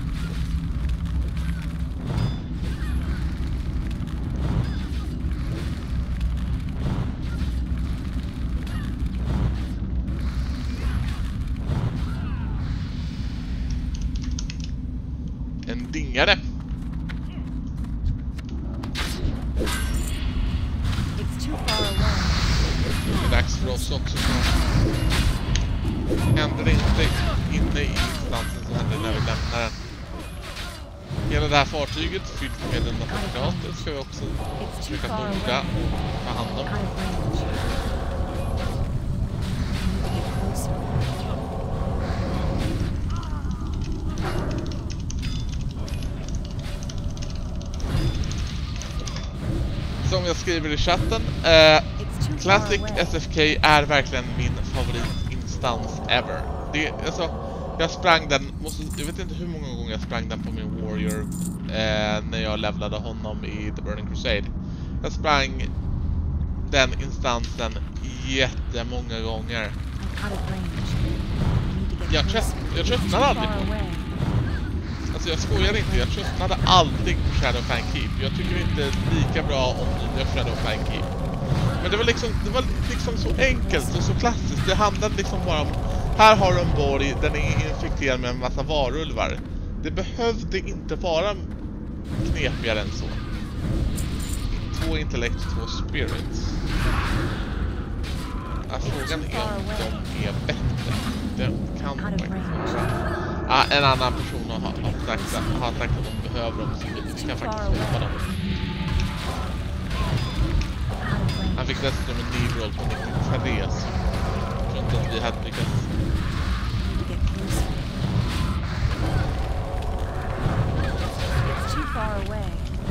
En dingare. It's too far away. Det är dags för oss också. Händer det inte inne i instansen så händer det när vi lämnar den. Hela det här fartyget fyllt med en aparater ska vi också försöka borda och ta hand om. Out of range. I need to get closer. Som jag skriver i chatten, eh, It's too far Classic away. S F K är verkligen min favoritinstans ever. Det, alltså, jag sprang den, måste, jag vet inte hur många gånger jag sprang den på min Warrior eh, när jag levlade honom i The Burning Crusade. Jag sprang den instansen jättemånga gånger. I'm out of range. I need to get Jag, closer. trött, jag It's tröttnade too aldrig far på away. Alltså jag skojar inte, jag tröttnade aldrig på Shadowfang Keep. Jag tycker inte lika bra om nya Shadowfang Keep. Men det var liksom, det var liksom så enkelt och så klassiskt. Det handlade liksom bara om, här har du en borg, den är infekterad med en massa varulvar. Det behövde inte vara knepigare än så. Två intellekt, två spirits. Ja, frågan är om de är bättre. Det kan de Out of faktiskt range. vara. Ah, en annan person har, har, sagt, har sagt att de behöver dem, så vi kan faktiskt hoppa dem. Out of range. Han fick dessutom en ny roll på nittiotre, så jag tror inte att vi hade lyckats. I need to get closer. It's too far away.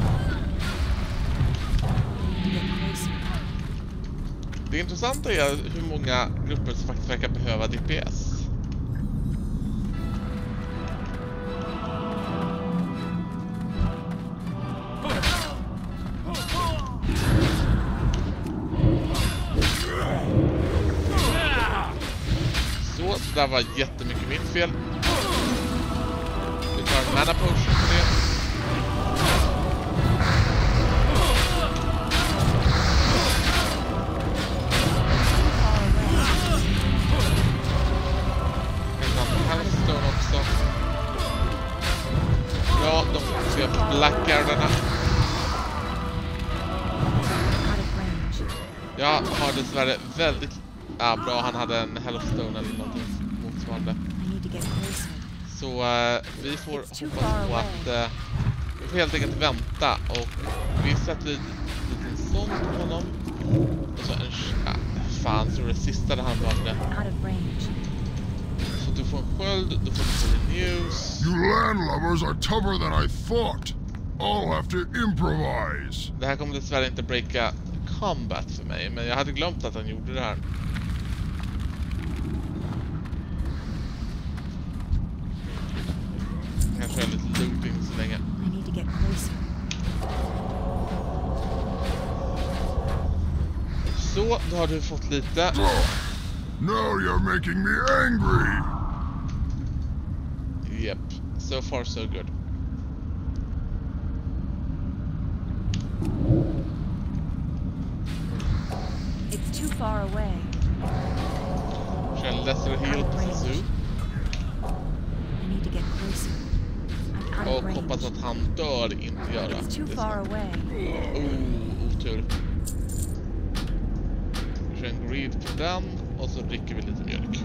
I need to get closer. Det intressanta är hur många grupper som faktiskt verkar behöva D P S. Så, det där var jättemycket mitt fel. Vi tar en mana potion på det. En annan Hellstone också. Ja, de får se på Blackguardarna. Out of range. Jag har dessvärre väldigt... Ja, bra, han hade en Hellstone eller någonting motsvarande. I need to get closer. Så uh, vi får hoppas på att uh, vi får helt enkelt vänta och vi sätter en liten sån på honom och så en ja, fan så det sista det han valde. Out of range. Så du får en sköld, du får en news. You landlubbers are tougher than I thought. I'll have to improvise. Det här kommer dessvärre inte breaka combat för mig, men jag hade glömt att han gjorde det här. Jag kör lite looting så länge. I need to get closer. Så, då har du fått lite. Now you're making me angry. Yep, so far so good. It's too far away. Kör en lesser heal på Sisu. I need to get closer. I'm out of Och range. hoppas att han dör, inte göra. It's too det far som- away. Oh, otur. Kör en greed på den och så dricker vi lite mjölk.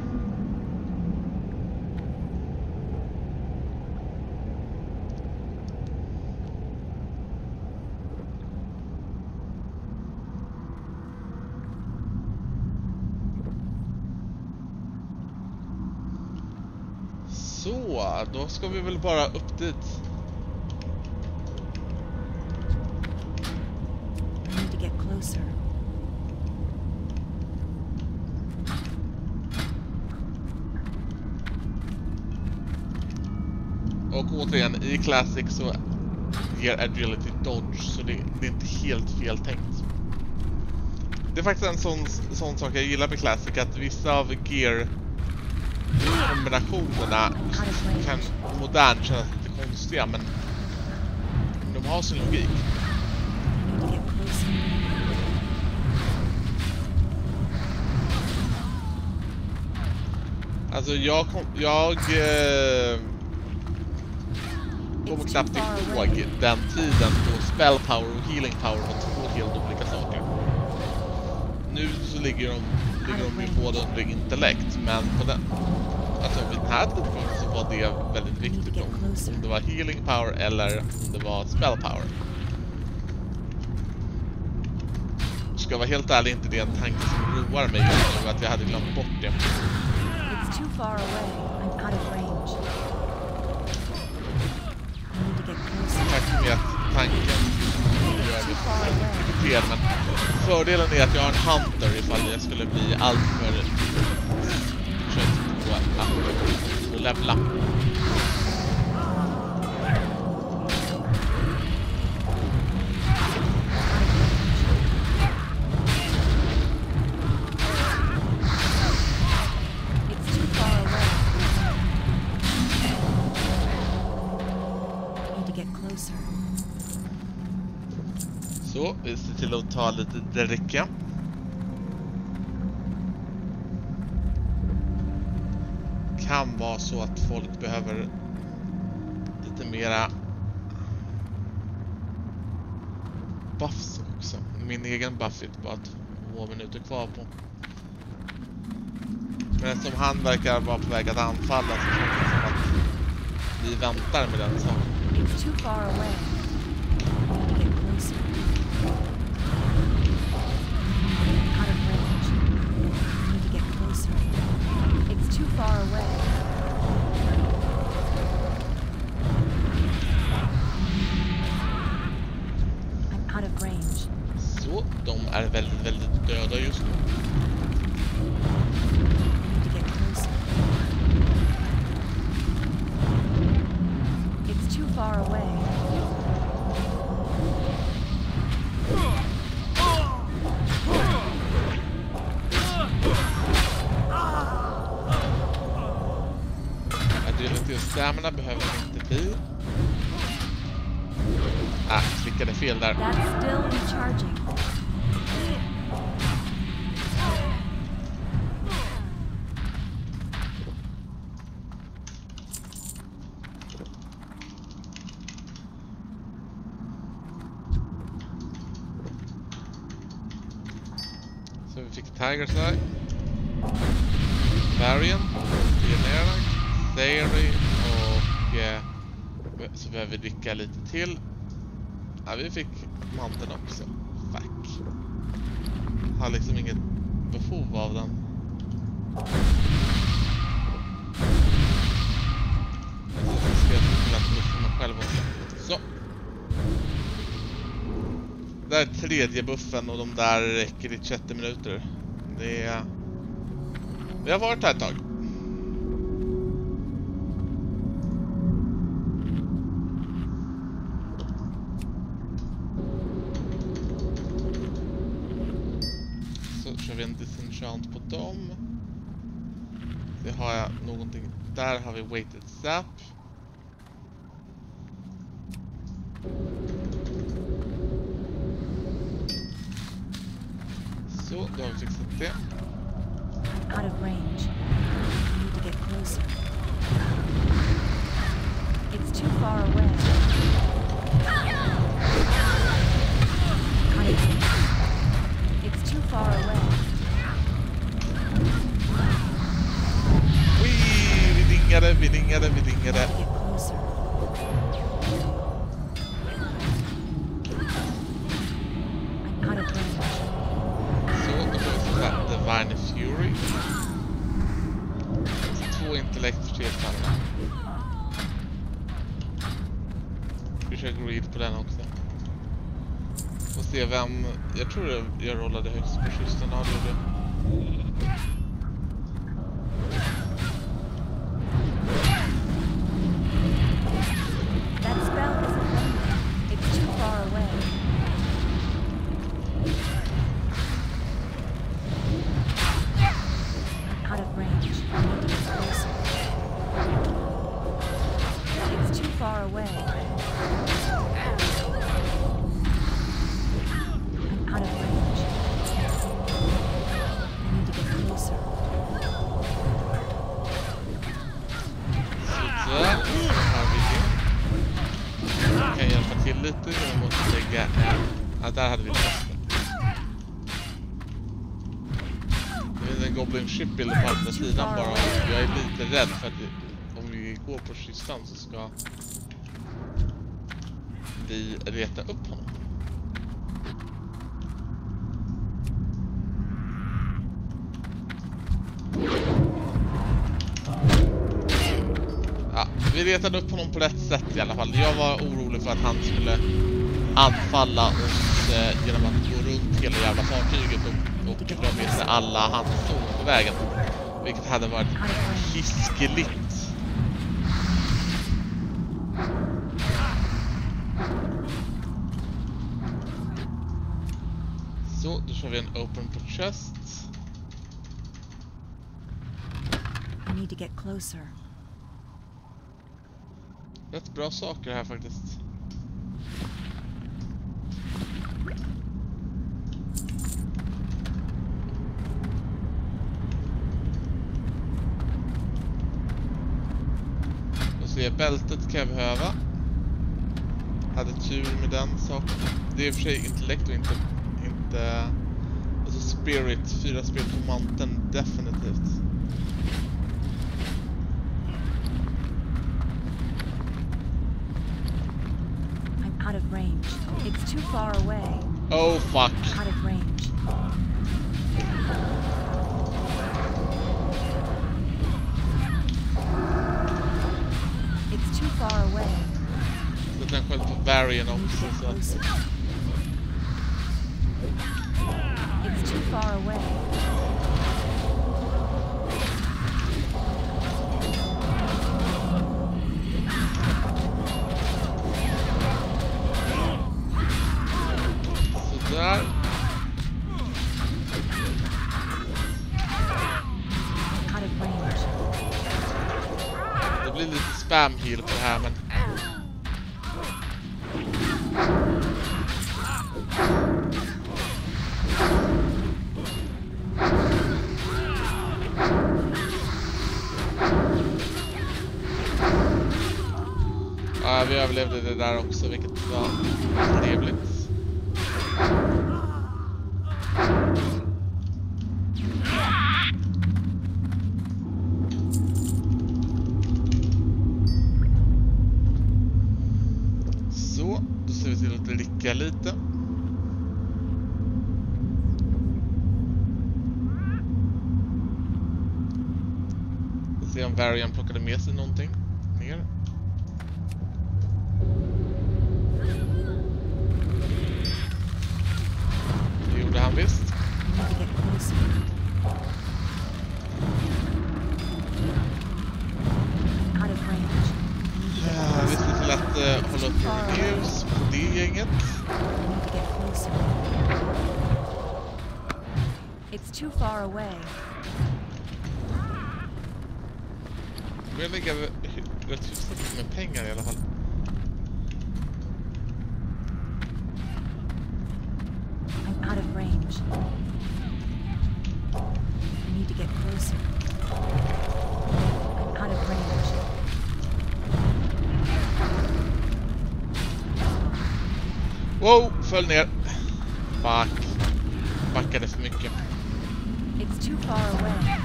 Så, då ska vi väl bara upp dit. I need to get closer. Och återigen, i Classic så ger Agility Dodge, så det, det är inte helt fel tänkt. Det är faktiskt en sån, sån sak jag gillar med Classic, att vissa av gear-kombinationerna kan modernt kännas lite konstiga, men de har sin logik. I need to get closer. Alltså jag kom, jag eh, kommer knappt ihåg den tiden då spell power och healing power var två helt olika saker. Nu så ligger de, ligger de ju båda under intellekt, men på den, alltså vid den här tidpunkten så var det väldigt viktigt om, om det var healing power eller om det var spell power. Ska jag vara helt ärlig, inte det en tanke som roar mig just nu, att jag hade glömt bort det. It's too far away. I'm out of range. I need to get closer. Faktum är att tanken gör Too far away. fel, men fördelen är att jag har en hunter ifall jag skulle bli allt för trött på att få levla. It's too far away. I need to get closer. Så, vi ser till att ta lite dricka. Kan vara så att folk behöver lite mera buffs också. Min egen buff är bara två minuter kvar på. Men eftersom han verkar vara på väg att anfalla så känns det som att vi väntar med den saken. It's too far away. I need to get closer. Out of range. I need to get closer. It's too far away. I'm out of range. Så, de är väldigt, väldigt döda just nu. I need to get closer. It's too far away. Agility och stamina behöver inte bli. Ah, klickade fel där. That's still recharging. Så vi fick Tiger's Eye, Varian, Generic, Theory och eh, så behöver vi dricka lite till. Ja, vi fick manteln också. Fuck. Har liksom inget behov av den. Så ska jag se till att lufta mig själv också. Så. Det är tredje buffen och de där räcker i trettio minuter. Det är... Vi har varit här ett tag. vi en disenchant på dem. Det har jag någonting. Där har vi weighted sap. Så, då har vi fixat det. Out of range. You need to get closer. It's too far away. It's too far away. Wee, vi dingade, vi dingade, vi dingade. Get closer. I'm out of range. Så, då får vi sätta Divine Fury. Så två intellekt för tre stannar. Vi kör greed på den också. Får se vem... Jag tror jag, jag rollade högst på kysten. Ja, det är det. That spell isn't working. It's too far away. Out of range. It's closer. It's too far away. I'm out of range. I need to get closer. Sådär, har vi det. Jag kan hjälpa till lite, jag måste lägga en... Ja, där hade vi testat. Det finns en Goblin Shipbuilder på andra sidan bara. Jag är lite rädd för att det, om vi går på kistan så ska vi reta upp honom. Ja, vi retade upp honom på rätt sätt i alla fall. Jag var orolig för att han skulle anfalla oss eh, genom att gå runt hela jävla fartyget och, och dra med sig alla hans zon på vägen. Vilket hade varit hiskeligt. Så, då kör vi en open på chest. I need to get closer. Rätt bra saker här faktiskt. Och så är bältet kan jag behöva. Hade tur med den saken. Det är i och för sig intellekt och inte... inte alltså spirit, fyra spirit på manteln definitivt. Out of range. It's too far away. Oh fuck. Out of range. It's too far away. Så den sköt på Varian också så att... It's too far away. Där. Out of range. Det blir lite spam heal på det här men... Ja, vi överlevde det där också, vilket var trevligt. Så, då ser vi till att dricka lite. Vi ser om Varian plockade med sig någonting mer. Det gjorde han visst. Ja, vi ser till att uh, hålla upp reviews på det gänget. It's too far away. Jag lägger rätt hyfsat med pengar i alla fall. I'm out of range. I need to get closer. I'm out of range. Wow, föll ner. Fuck. Backade för mycket. It's too far away. I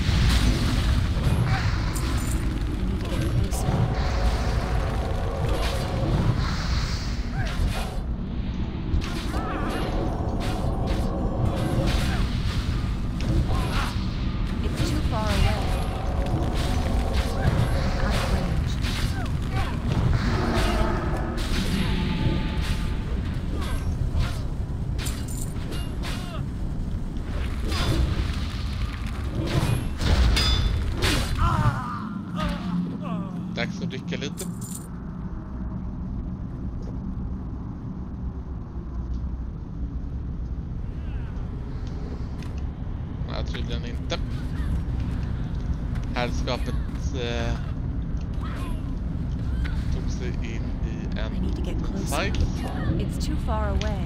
need to get closer. It's too far away. I'm out of range. Dags att dricka lite. Nej, tydligen inte. Herrskapet eh, tog sig in i I need to get en closer. side. It's too far away.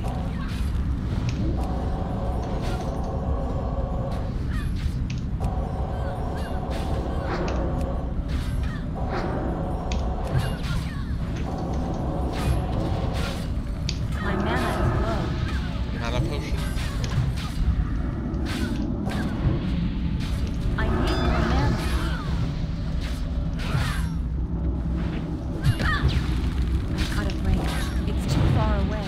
My mana is low. Mana potion. I need more mana. I'm out of range. It's too far away.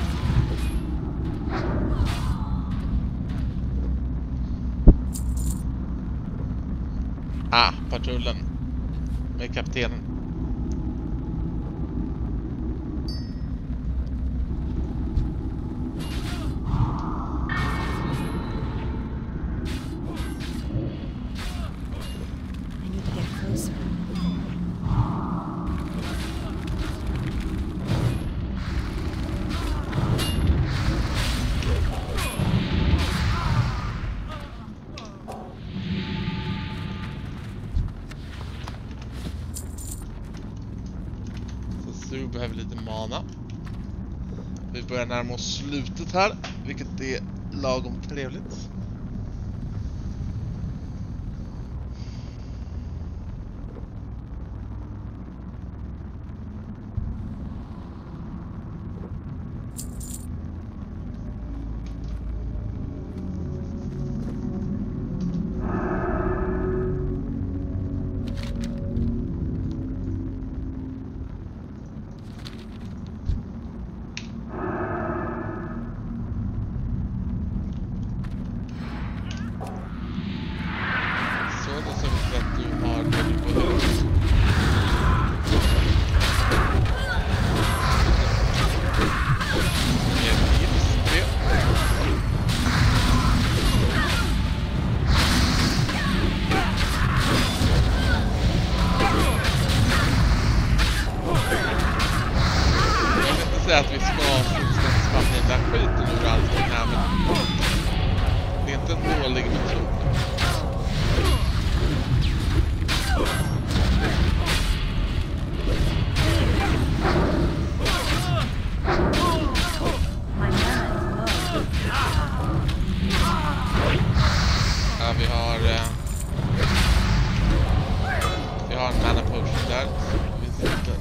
Ah, patrullen. Med kaptenen. I need to get closer. Så Sue behöver lite mana. Vi börjar närma oss slutet här, vilket är lagom trevligt. Så det ser ut att du har det du behöver. Ett gips, det. Jag vill inte säga att vi ska fullständigt spamma in den skiten ur allting här, men det är inte en dålig metod. My mana is low. Ja, vi har eh, vi har en mana potion där. Vi sitter.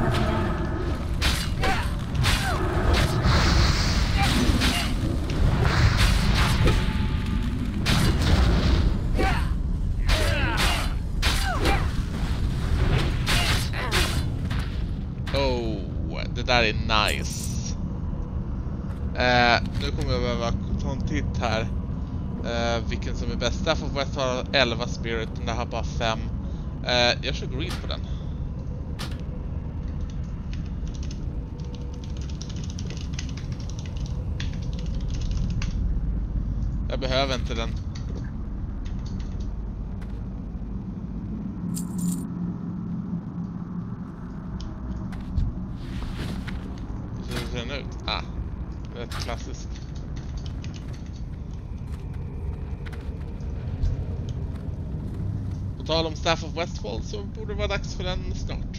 Oh, det där är nice. Eh, nu kommer jag behöva ta en titt här. Eh, vilken som är bäst. Där får jag ta elva spirit, den där har bara fem. Eh, jag kör green på den. Jag behöver inte den. Hur ser den ut? Ah, rätt klassiskt. tal om Staff of Westfall så borde det vara dags för den snart.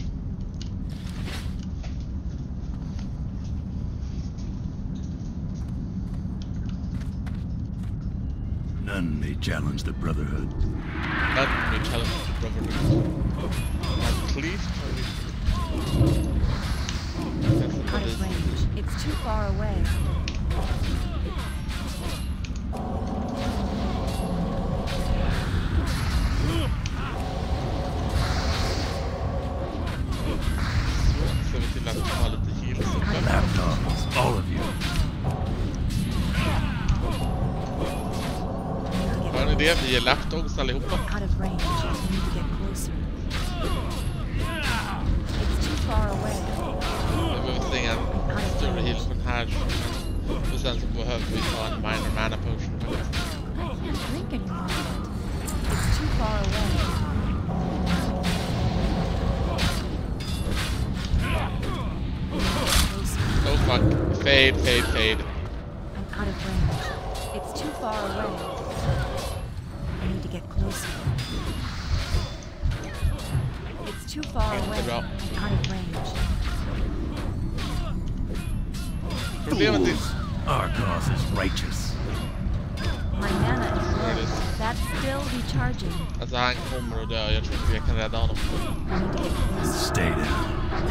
None may challenge the Brotherhood. None may challenge the Brotherhood. At least Out of range. It's too far away. Så vi till att ha lite heals uppe. Lapdogs, all of you. Hör ni det? Vi är lapdogs allihopa. Out of range. You need to get closer. It's too far away. Vi behöver slänga en större heal på den här. Och sen så behöver vi ta en minor mana potion. I can't drink anymore. It's too far away. Oh fuck. Fade, fade, fade. I'm out of range. It's too far away. I need to get closer. It's too far away. Bra. I'm out of range. Problemet är... Our cause is righteous. My mana is low. That's still recharging. Alltså han kommer att dö. Jag tror inte jag kan rädda honom. I need to get closer. Stay down.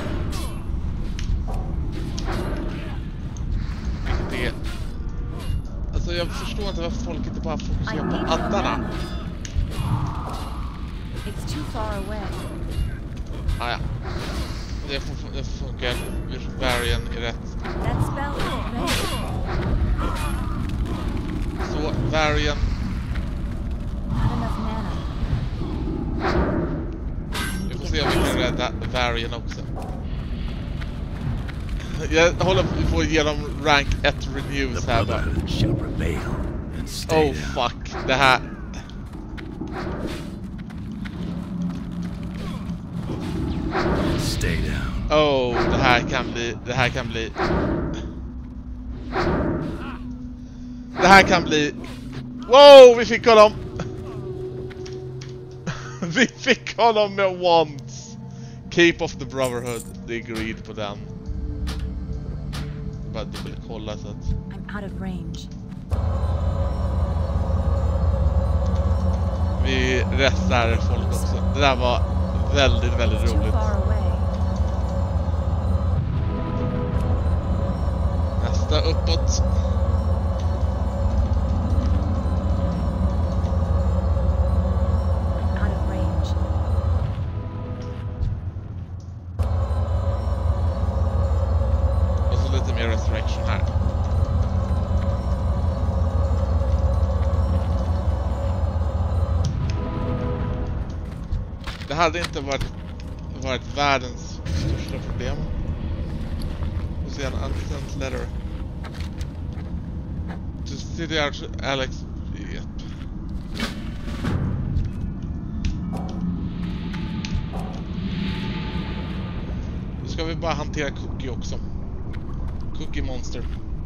Vilket är... Alltså jag förstår inte varför folk inte bara I fokuserar need på more addarna. mana. It's too far away. Ah, ja. Det, fun det funkar. Varian är rätt. That spell is ready. Så Varian. Not enough mana. I need Vi to får se get om vi kan closer. rädda Varian också. Jag håller på att ge dem rank ett The renews här bara. Brotherhood shall prevail and stay Oh down. fuck. Det här... Stay down. Oh, det här kan bli... Det här kan bli... Det här kan bli... Wow, vi fick honom! Vi fick honom med wands! Keep of the Brotherhood. Det är greed på den. Bara dubbelkolla så att... I'm out of range. Vi restar folk också. Det där var väldigt, väldigt It's too roligt. far away. Nästa uppåt. I'm out of range. Och så lite mer resurrection här. Det hade inte varit, varit världens största problem. Och se en unsent letter. To City Arch Alex. Yep. Nu ska vi bara hantera Cookie också. Cookie Monster.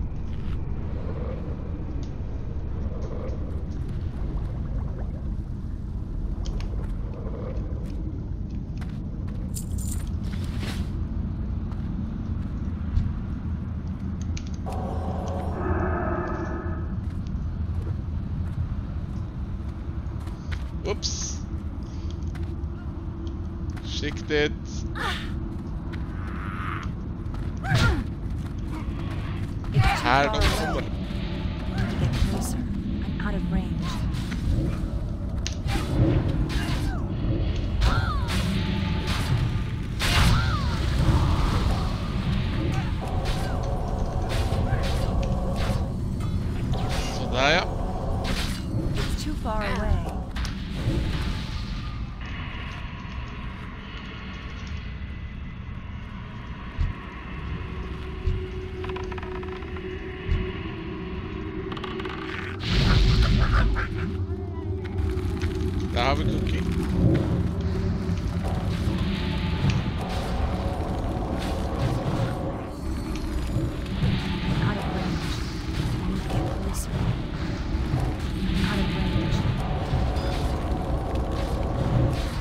Oops. Siktet. It's too Här far de away. kommer. I need to get closer. I'm out of range. Sådär ja. It's too far away. Där har vi Cookie. Out of range. I need to get closer. Out of range.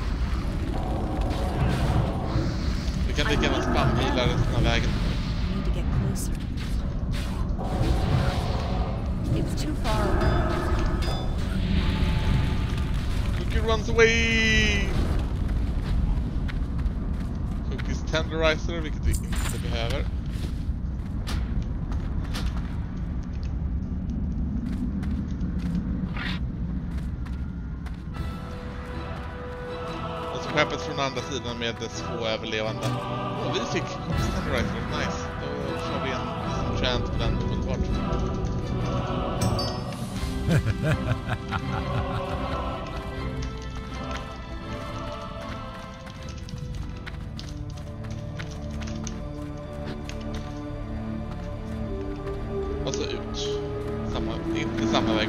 Cookie runs away! Cookies tenderizer, vilket vi inte behöver. Och så skeppet från andra sidan med dess få överlevande. Och vi fick Cookies tenderizer, nice. Då kör vi en chant på den fullt vart. Och så ut. Samma, inte samma väg.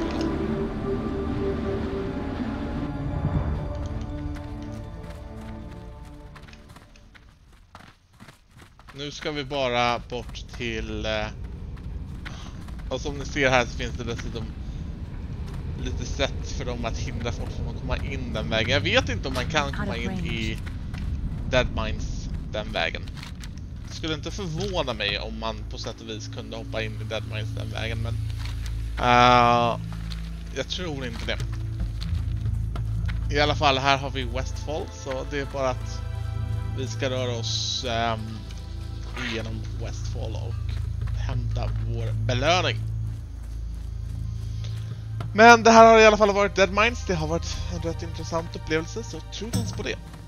Nu ska vi bara bort till... Eh, och som ni ser här så finns det dessutom lite sätt för dem att hindra folk från att komma in den vägen. Jag vet inte om man kan komma in i Deadmines den vägen. Det skulle inte förvåna mig om man på sätt och vis kunde hoppa in i Deadmines den vägen, men uh, jag tror inte det. I alla fall, här har vi Westfall, så det är bara att vi ska röra oss um, igenom Westfall och hämta vår belöning. Men det här har i alla fall varit Deadmines. Det har varit en rätt intressant upplevelse, så tro oss på det.